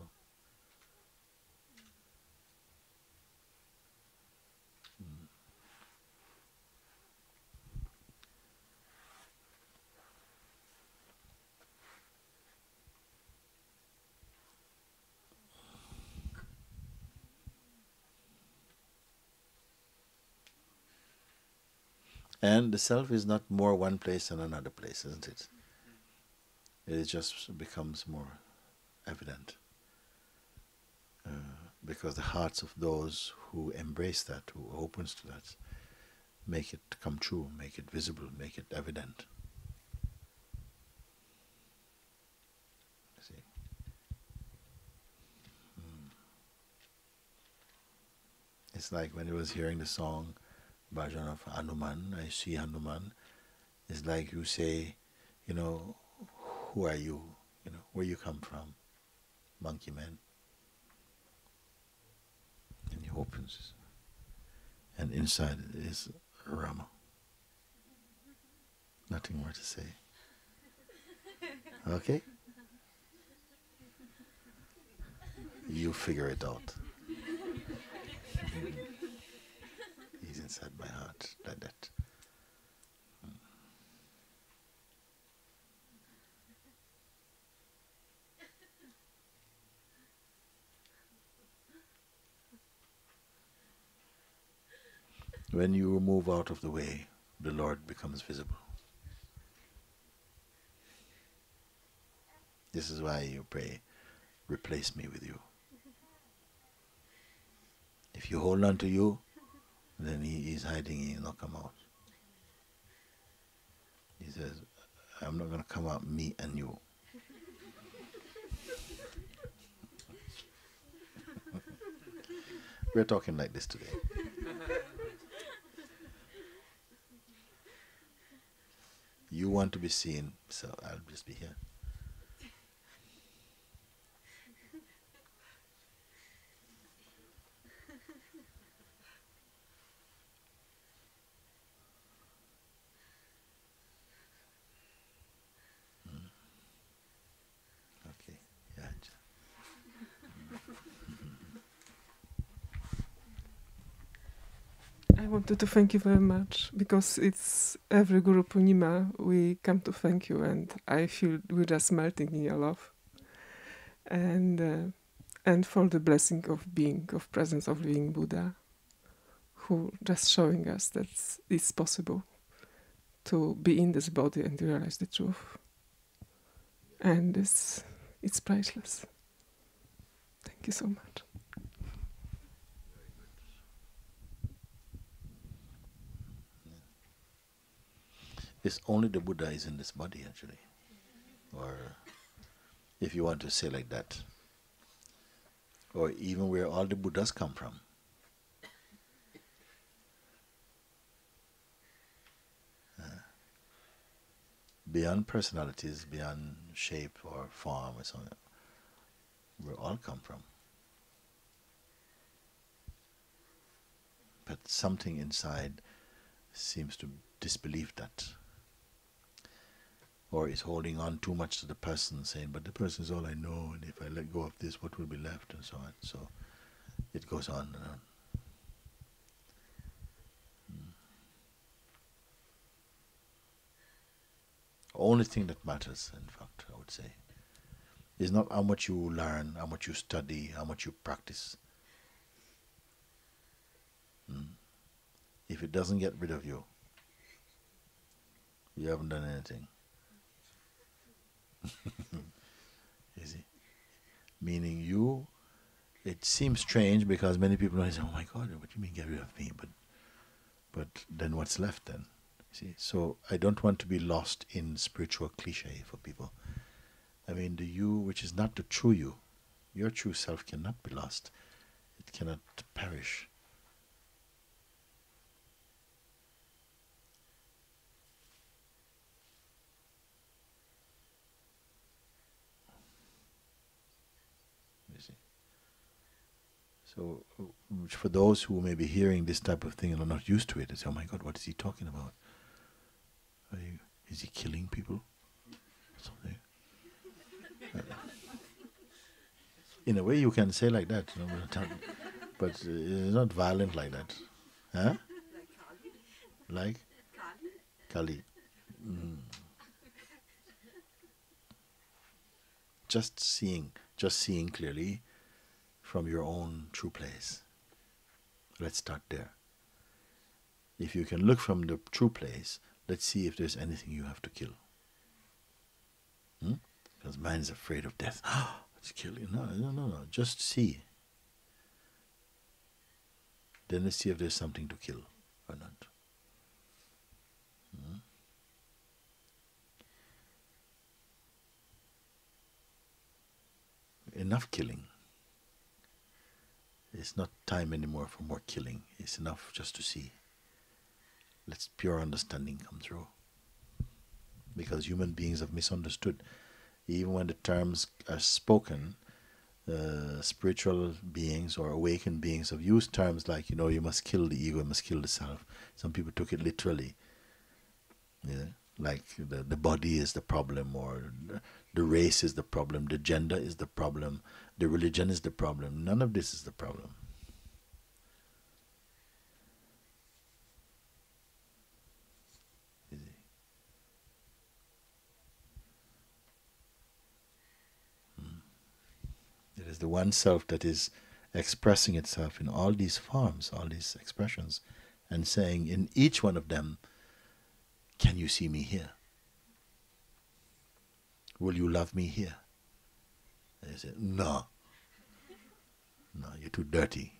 Mm. And the self is not more one place than another place, isn't it? It just becomes more evident. Uh, because the hearts of those who embrace that, who opens to that, make it come true, make it visible, make it evident. See? Mm. It's like when he was hearing the song Bhajan of Hanuman, I see Hanuman. It's like you say, you know, who are you? You know, where you come from? Monkey man. And he opens. and inside is Rama. Nothing more to say. Okay? You figure it out. He's inside my heart, like that. When you move out of the way, the Lord becomes visible. This is why you pray, replace me with you. If you hold on to you, then he is hiding, he will not come out. He says, I'm not going to come out, me and you. We're talking like this today. You want to be seen, so I'll just be here. Okay, yeah. I wanted to thank you very much because it's every Guru Purnima we come to thank you, and I feel we're just melting in your love, and uh, and for the blessing of being, of presence of living Buddha, who just showing us that it's possible to be in this body and realize the truth, and it's it's priceless. Thank you so much. It's only the Buddha is in this body, actually. Or if you want to say like that. Or even where all the Buddhas come from. Uh, beyond personalities, beyond shape or form or something, where all come from. But something inside seems to disbelieve that. Or is holding on too much to the person, saying, but the person is all I know, and if I let go of this, what will be left, and so on. So it goes on and on. Mm. Only thing that matters, in fact, I would say, is not how much you learn, how much you study, how much you practice. Mm. If it doesn't get rid of you, you haven't done anything. You see? Meaning you, it seems strange because many people say, oh my God, what do you mean get rid of me? But but then what's left then? See? So I don't want to be lost in spiritual cliche for people. I mean, the you which is not the true you, your true self cannot be lost. It cannot perish. So uh, for those who may be hearing this type of thing and are not used to it, they say, oh my God, what is he talking about? Are you, is he killing people? Something. Uh, in a way you can say like that, you know, but uh, it's not violent like that. Huh? Like? Kali. Mm. Just seeing, just seeing clearly from your own true place. Let's start there. If you can look from the true place, let's see if there's anything you have to kill. Hmm? Because mind is afraid of death. Let's kill you. No, no, no, no. Just see. Then let's see if there's something to kill or not. Hmm? Enough killing. It's not time anymore for more killing. It's enough just to see. Let pure understanding come through. Because human beings have misunderstood. Even when the terms are spoken, uh, spiritual beings or awakened beings have used terms like, you know, you must kill the ego, you must kill the self. Some people took it literally. Yeah? Like the, the body is the problem, or the, the race is the problem, the gender is the problem, the religion is the problem. None of this is the problem. It is the one self that is expressing itself in all these forms, all these expressions, and saying in each one of them, can you see me here? Will you love me here? And you say, no. No, you're too dirty.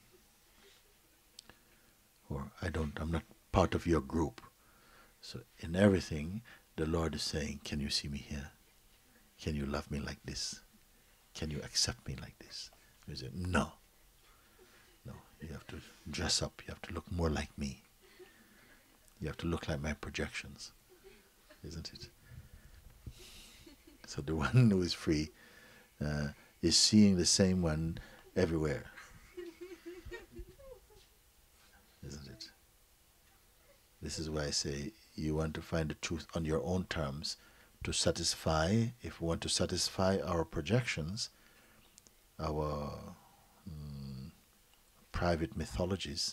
Or I don't, I'm not part of your group. So in everything, the Lord is saying, can you see me here? Can you love me like this? Can you accept me like this? You say, no. No, you have to dress up. You have to look more like me. You have to look like my projections. Isn't it? So the one who is free uh, is seeing the same one everywhere. Isn't it? This is why I say you want to find the truth on your own terms to satisfy, if we want to satisfy our projections, our mm, private mythologies,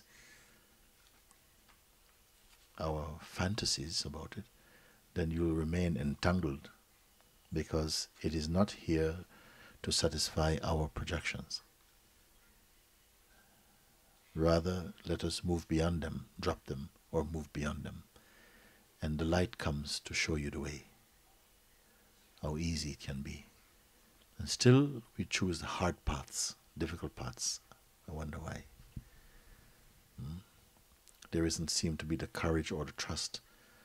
our fantasies about it, then you will remain entangled, because it is not here to satisfy our projections. Rather, let us move beyond them, drop them, or move beyond them. And the light comes to show you the way, how easy it can be. And still we choose the hard paths, difficult paths. I wonder why. Hmm? There doesn't seem to be the courage or the trust.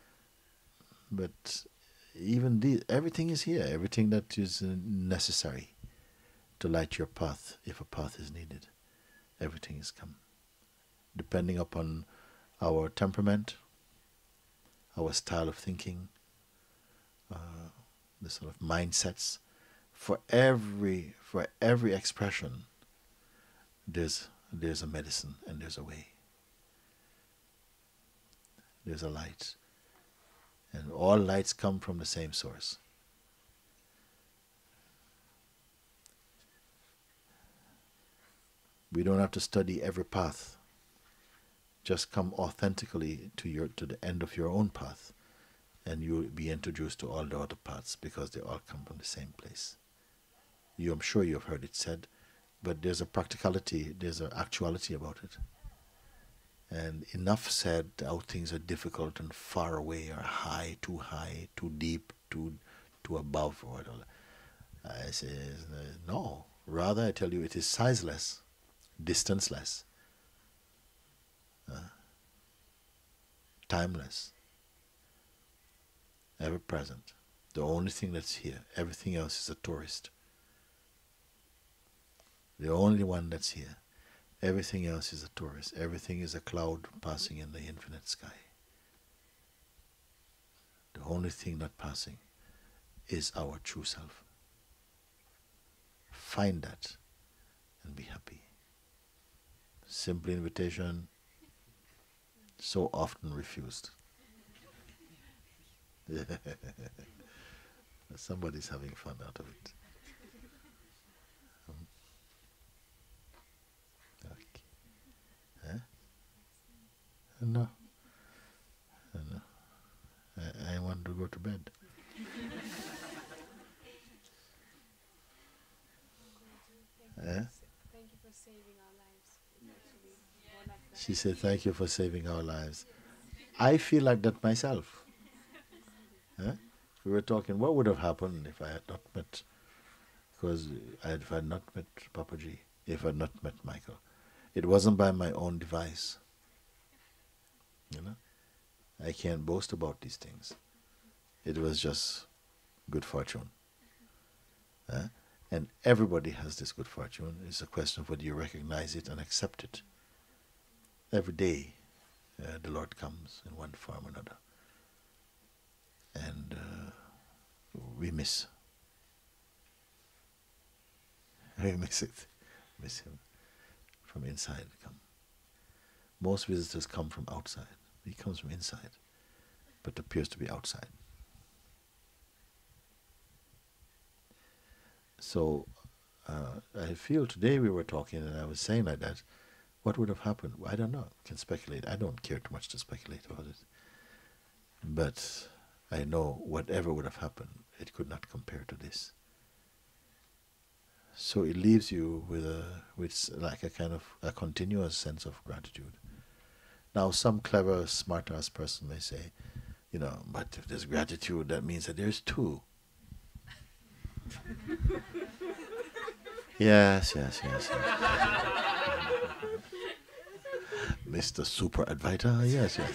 But even the, everything is here, everything that is uh, necessary to light your path, if a path is needed. Everything is come. Depending upon our temperament, our style of thinking, uh, the sort of mindsets, for every for every expression, there's there's a medicine and there's a way. There's a light. And all lights come from the same source. We don't have to study every path. Just come authentically to your to the end of your own path, and you'll be introduced to all the other paths, because they all come from the same place. You, I'm sure you've heard it said, but there's a practicality, there's an actuality about it. And enough said how things are difficult and far away, or high, too high, too deep, too too above, or whatever. I say, no. Rather, I tell you, it is sizeless, distanceless, uh, timeless, ever present. The only thing that's here, everything else is a tourist. The only one that's here. Everything else is a tourist. Everything is a cloud passing in the infinite sky. The only thing not passing is our true self. Find that and be happy. Simple invitation, so often refused. Somebody's having fun out of it. Um, okay. Huh? No. No. I, I want to go to bed. Huh? Thank you for saving our lives. She said, thank you for saving our lives. I feel like that myself. Huh? We were talking, what would have happened if I had not met, because I had, if I had not met Papaji, if I had not met Michael. It wasn't by my own device. You know? I can't boast about these things. It was just good fortune. Huh? And everybody has this good fortune. It's a question of whether you recognize it and accept it. Every day, uh, the Lord comes in one form or another. And uh, we miss. We miss it. Miss him. From inside come. Most visitors come from outside. He comes from inside, but appears to be outside. So uh, I feel today we were talking and I was saying like that, what would have happened? I don't know. I can speculate. I don't care too much to speculate about it. But I know whatever would have happened, it could not compare to this. So it leaves you with a with like a kind of a continuous sense of gratitude. Now some clever, smart-ass person may say, you know, but if there's gratitude, that means that there's two. Yes, yes, yes, yes. Mister Super Advaita, yes, yes.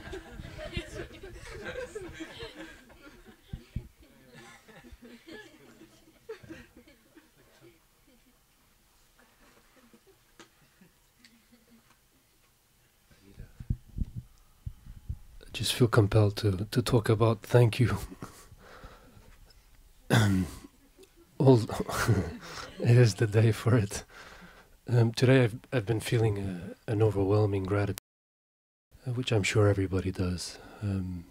I just feel compelled to, to talk about thank you. All it is the day for it. Um, today I've I've been feeling a, an overwhelming gratitude, uh, which I'm sure everybody does. Um,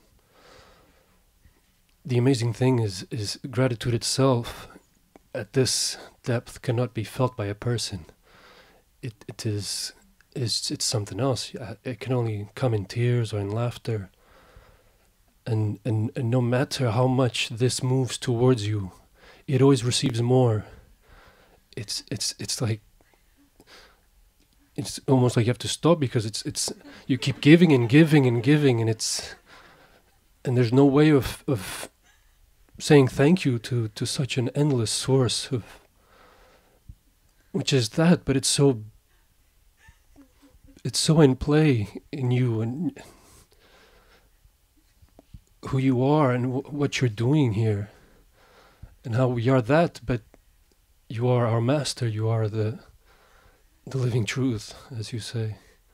the amazing thing is is gratitude itself, at this depth, cannot be felt by a person. It it is is it's something else. It can only come in tears or in laughter. And and and no matter how much this moves towards you, it always receives more. It's it's it's like it's almost like you have to stop because it's it's you keep giving and giving and giving and it's and there's no way of of saying thank you to to such an endless source of which is that, but it's so it's so in play in you and who you are and w- what you're doing here. And how we are that, but you are our master, you are the the living truth, as you say.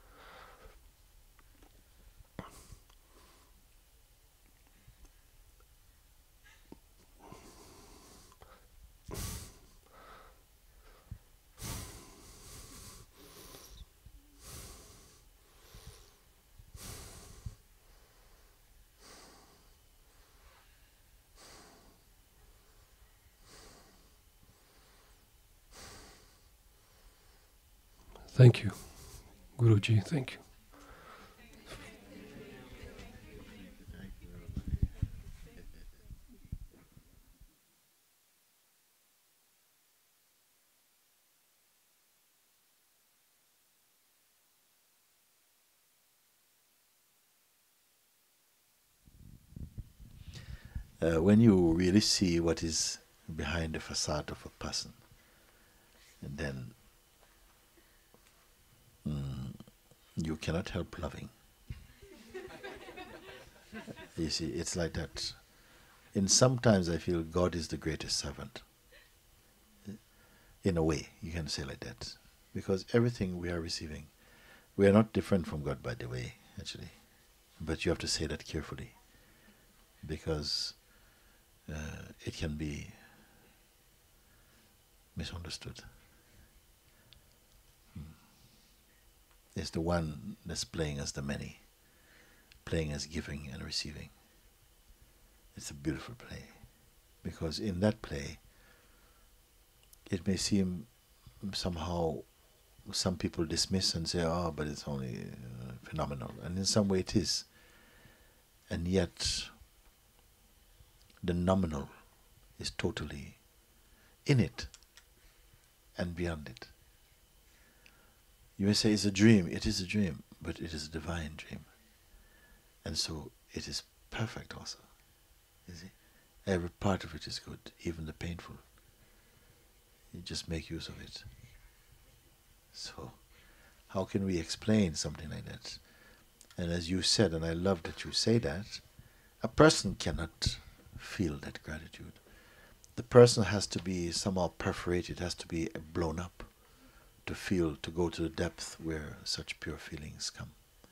Thank you, Guruji, thank you. Uh, when you really see what is behind the facade of a person, and then mm, you cannot help loving. You see, it's like that. In sometimes I feel God is the greatest servant. In a way, you can say like that. Because everything we are receiving, we are not different from God, by the way, actually. But you have to say that carefully. Because uh, it can be misunderstood. Hmm. It's the one that's playing as the many, playing as giving and receiving. It's a beautiful play. Because in that play, it may seem somehow some people dismiss and say, oh, but it's only uh, phenomenal. And in some way it is. And yet, the nominal is totally in it and beyond it. You may say it's a dream. It is a dream, but it is a divine dream. And so it is perfect also. You see? Every part of it is good, even the painful. You just make use of it. So, how can we explain something like that? And as you said, and I love that you say that, a person cannot feel that gratitude. The person has to be somehow perforated, has to be blown up to feel, to go to the depth where such pure feelings come.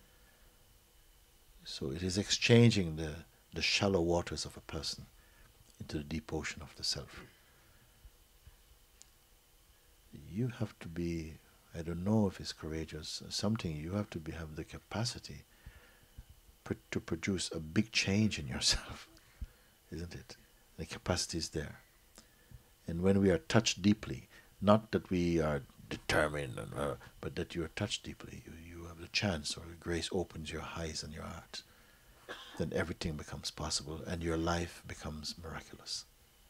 So it is exchanging the, the shallow waters of a person into the deep ocean of the self. you have to be, I don't know if it's courageous, something, you have to be, have the capacity pr to produce a big change in yourself, isn't it? The capacity is there. And when we are touched deeply, not that we are determined, and, uh, but that you are touched deeply, you, you have the chance, or the grace opens your eyes and your heart, then everything becomes possible and your life becomes miraculous.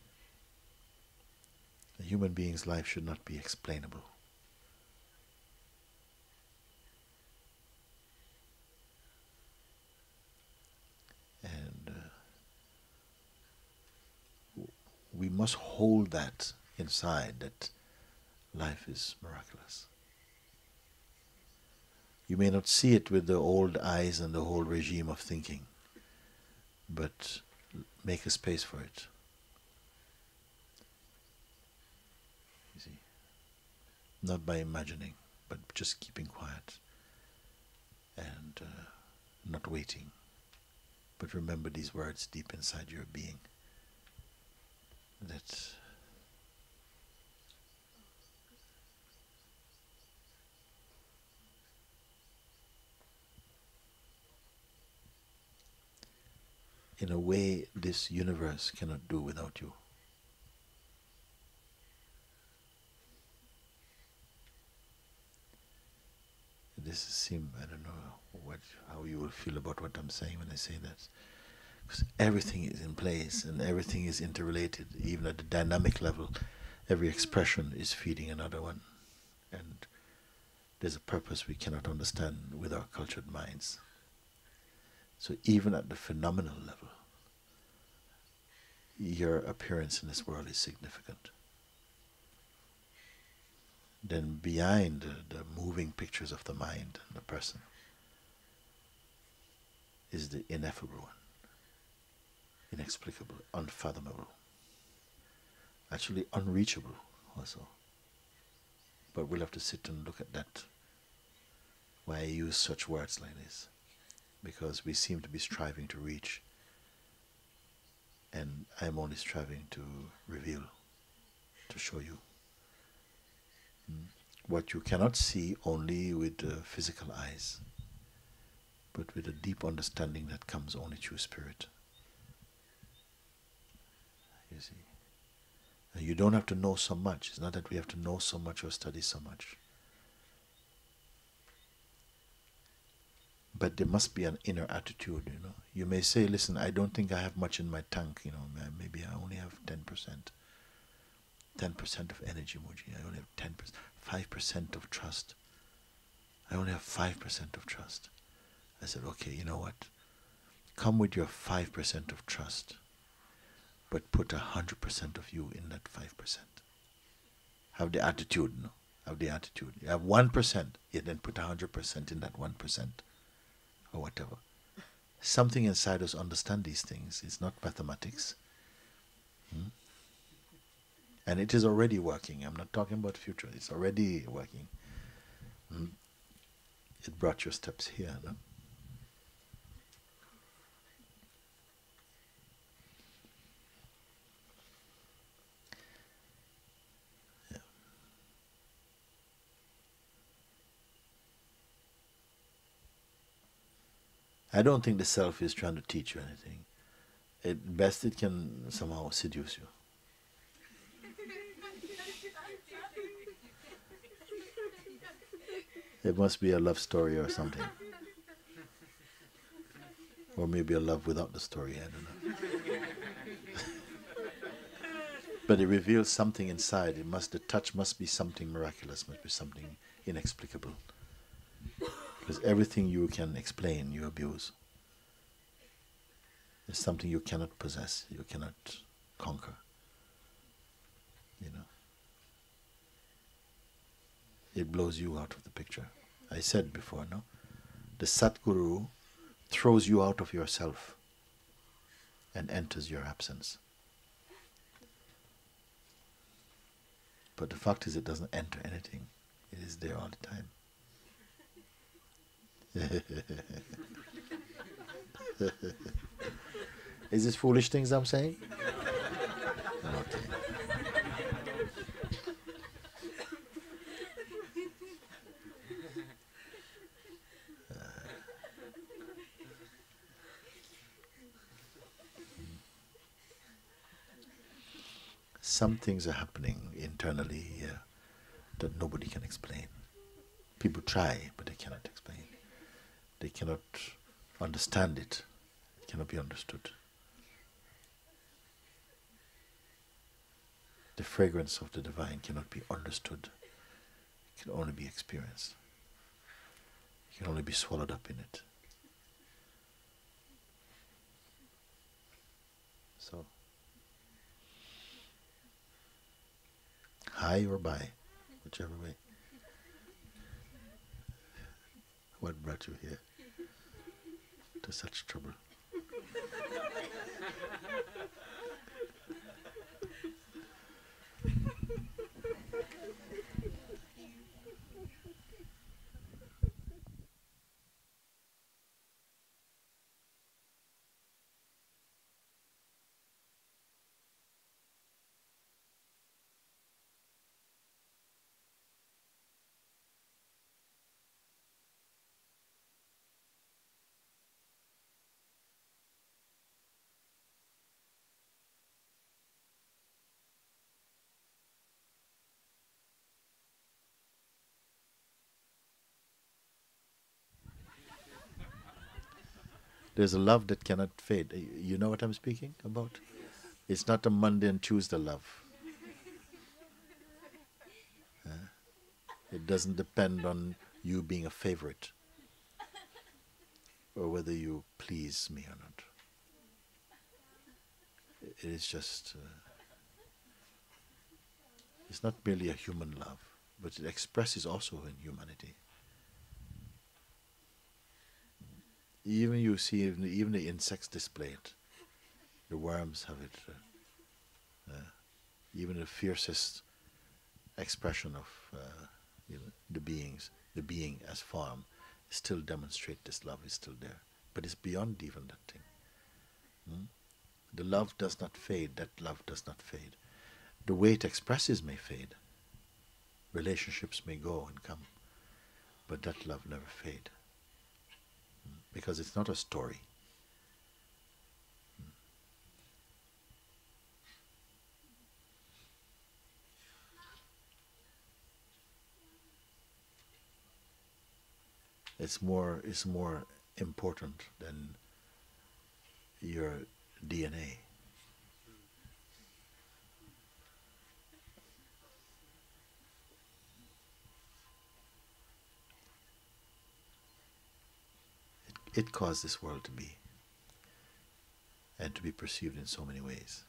A human being's life should not be explainable. And uh, we must hold that inside, that life is miraculous. You may not see it with the old eyes and the whole regime of thinking, but make a space for it. You see, not by imagining, but just keeping quiet and uh, not waiting. But remember these words deep inside your being, that in a way this universe cannot do without you. This seems, I don't know what, how you will feel about what I'm saying when I say that. Because everything is in place and everything is interrelated, even at the dynamic level. Every expression is feeding another one. And there's a purpose we cannot understand with our cultured minds. So even at the phenomenal level, your appearance in this world is significant. Then behind the, the moving pictures of the mind and the person is the ineffable one, inexplicable, unfathomable, actually unreachable also. But we'll have to sit and look at that, why I use such words like this, because we seem to be striving to reach, and I'm only striving to reveal, to show you. What you cannot see only with the physical eyes, but with a deep understanding that comes only through spirit. You see. And you don't have to know so much. It's not that we have to know so much or study so much. But there must be an inner attitude, you know. You may say, listen, I don't think I have much in my tank, you know, maybe I only have ten percent. ten percent of energy, Mooji. I only have ten percent. five percent of trust. I only have five percent of trust. I said, okay, you know what? Come with your five percent of trust, but put one hundred percent of you in that five percent. Have the attitude, no? Have the attitude. You have one percent, you then put one hundred percent in that one percent, or whatever. Something inside us understand these things. It's not mathematics. Hmm? And it is already working. I'm not talking about future. It's already working. Mm. It brought your steps here, no? Yeah. I don't think the self is trying to teach you anything. At best, it can somehow seduce you. It must be a love story or something. Or maybe a love without the story, I don't know. But it reveals something inside. It must, the touch must be something miraculous, must be something inexplicable. Because everything you can explain, you abuse. It's something you cannot possess, you cannot conquer. You know. It blows you out of the picture. I said before, no? The Satguru throws you out of yourself and enters your absence. But the fact is, it doesn't enter anything. It is there all the time. Is this foolish things I'm saying? Okay. some things are happening internally here that nobody can explain. People try, but they cannot explain. They cannot understand it. It cannot be understood. The fragrance of the divine cannot be understood. It can only be experienced. You can only be swallowed up in it. So, high or by, whichever way. What brought you here to such trouble? There's a love that cannot fade. You know what I'm speaking about? It's not a Monday and Tuesday love. Uh, it doesn't depend on you being a favorite or whether you please me or not. It is just, uh, it's not merely a human love, but it expresses also in humanity. Even you see, even, even the insects display it. The worms have it. Uh, uh, even the fiercest expression of uh, you know, the beings, the being as form, still demonstrate this love is still there. But it's beyond even that thing. Hmm? The love does not fade. That love does not fade. The way it expresses may fade. Relationships may go and come, but that love never fade. Because it's not a story. It's more, it's more important than your D N A. It, it caused this world to be and to be perceived in so many ways.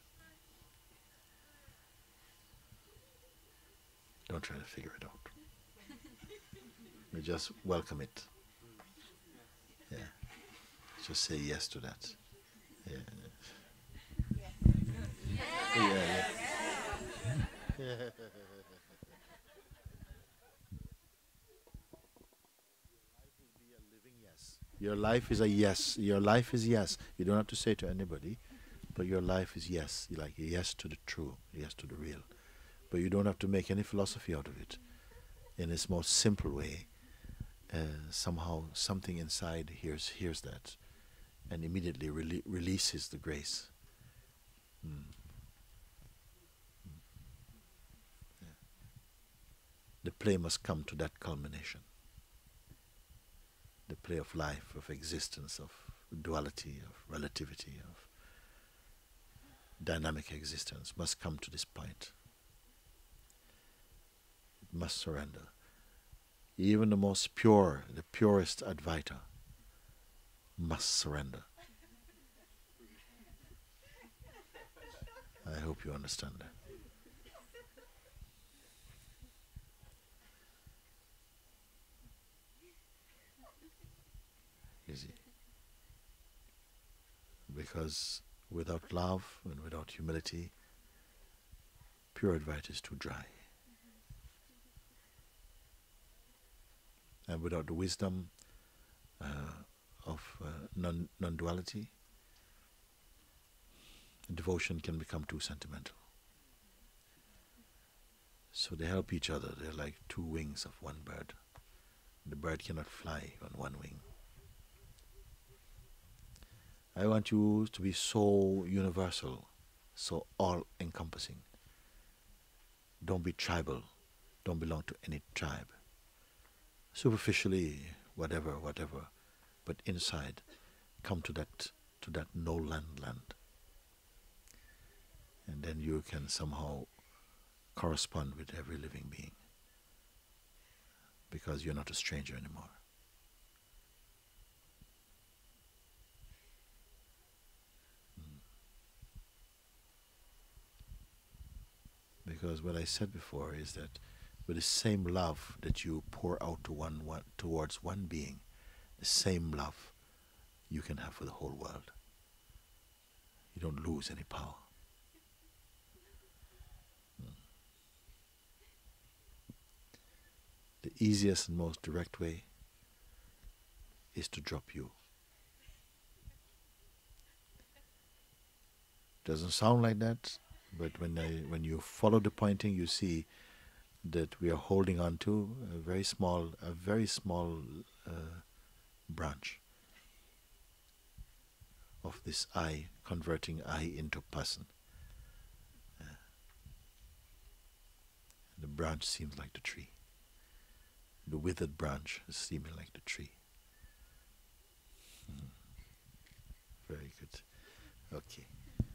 Don't try to figure it out. You just welcome it. Yeah. Just say yes to that. Yeah. Yeah. Yeah. Yeah. Your life is a yes. Your life is yes. You don't have to say it to anybody, but your life is yes. You like yes to the true, yes to the real. But you don't have to make any philosophy out of it. In its most simple way, uh, somehow something inside hears hears that, and immediately rele releases the grace. Mm. Mm. Yeah. The play must come to that culmination. The play of life, of existence, of duality, of relativity, of dynamic existence must come to this point. It must surrender. Even the most pure, the purest Advaita must surrender. I hope you understand that. Easy. Because without love and without humility, pure Advaita is too dry. And without the wisdom uh, of uh, non, non-duality, devotion can become too sentimental. So they help each other. They're like two wings of one bird. The bird cannot fly on one wing. I want you to be so universal, so all-encompassing, Don't be tribal. Don't belong to any tribe. Superficially, whatever, whatever, but inside, come to that to that no land land. And then you can somehow correspond with every living being, because you're not a stranger anymore. Mm. Because what I said before is that with the same love that you pour out to one, one towards one being, the same love you can have for the whole world. You don't lose any power. Mm. The easiest and most direct way is to drop you. Doesn't sound like that, but when I, when you follow the pointing, you see that we are holding on to a very small, a very small uh, branch of this I, converting I into person. Uh, the branch seems like the tree. The withered branch is seeming like the tree. Mm. Very good. Okay.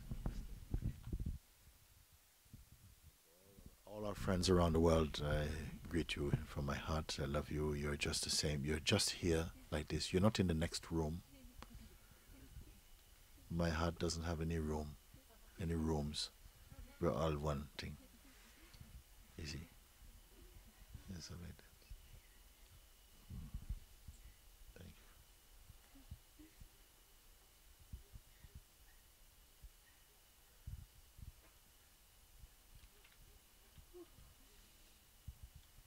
All our friends around the world, I greet you from my heart. I love you. You're just the same. You're just here like this. You're not in the next room. My heart doesn't have any room, any rooms. We're all one thing. Easy. Yes, I like that. Mm. Thank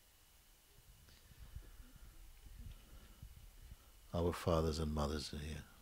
you. Our fathers and mothers are here.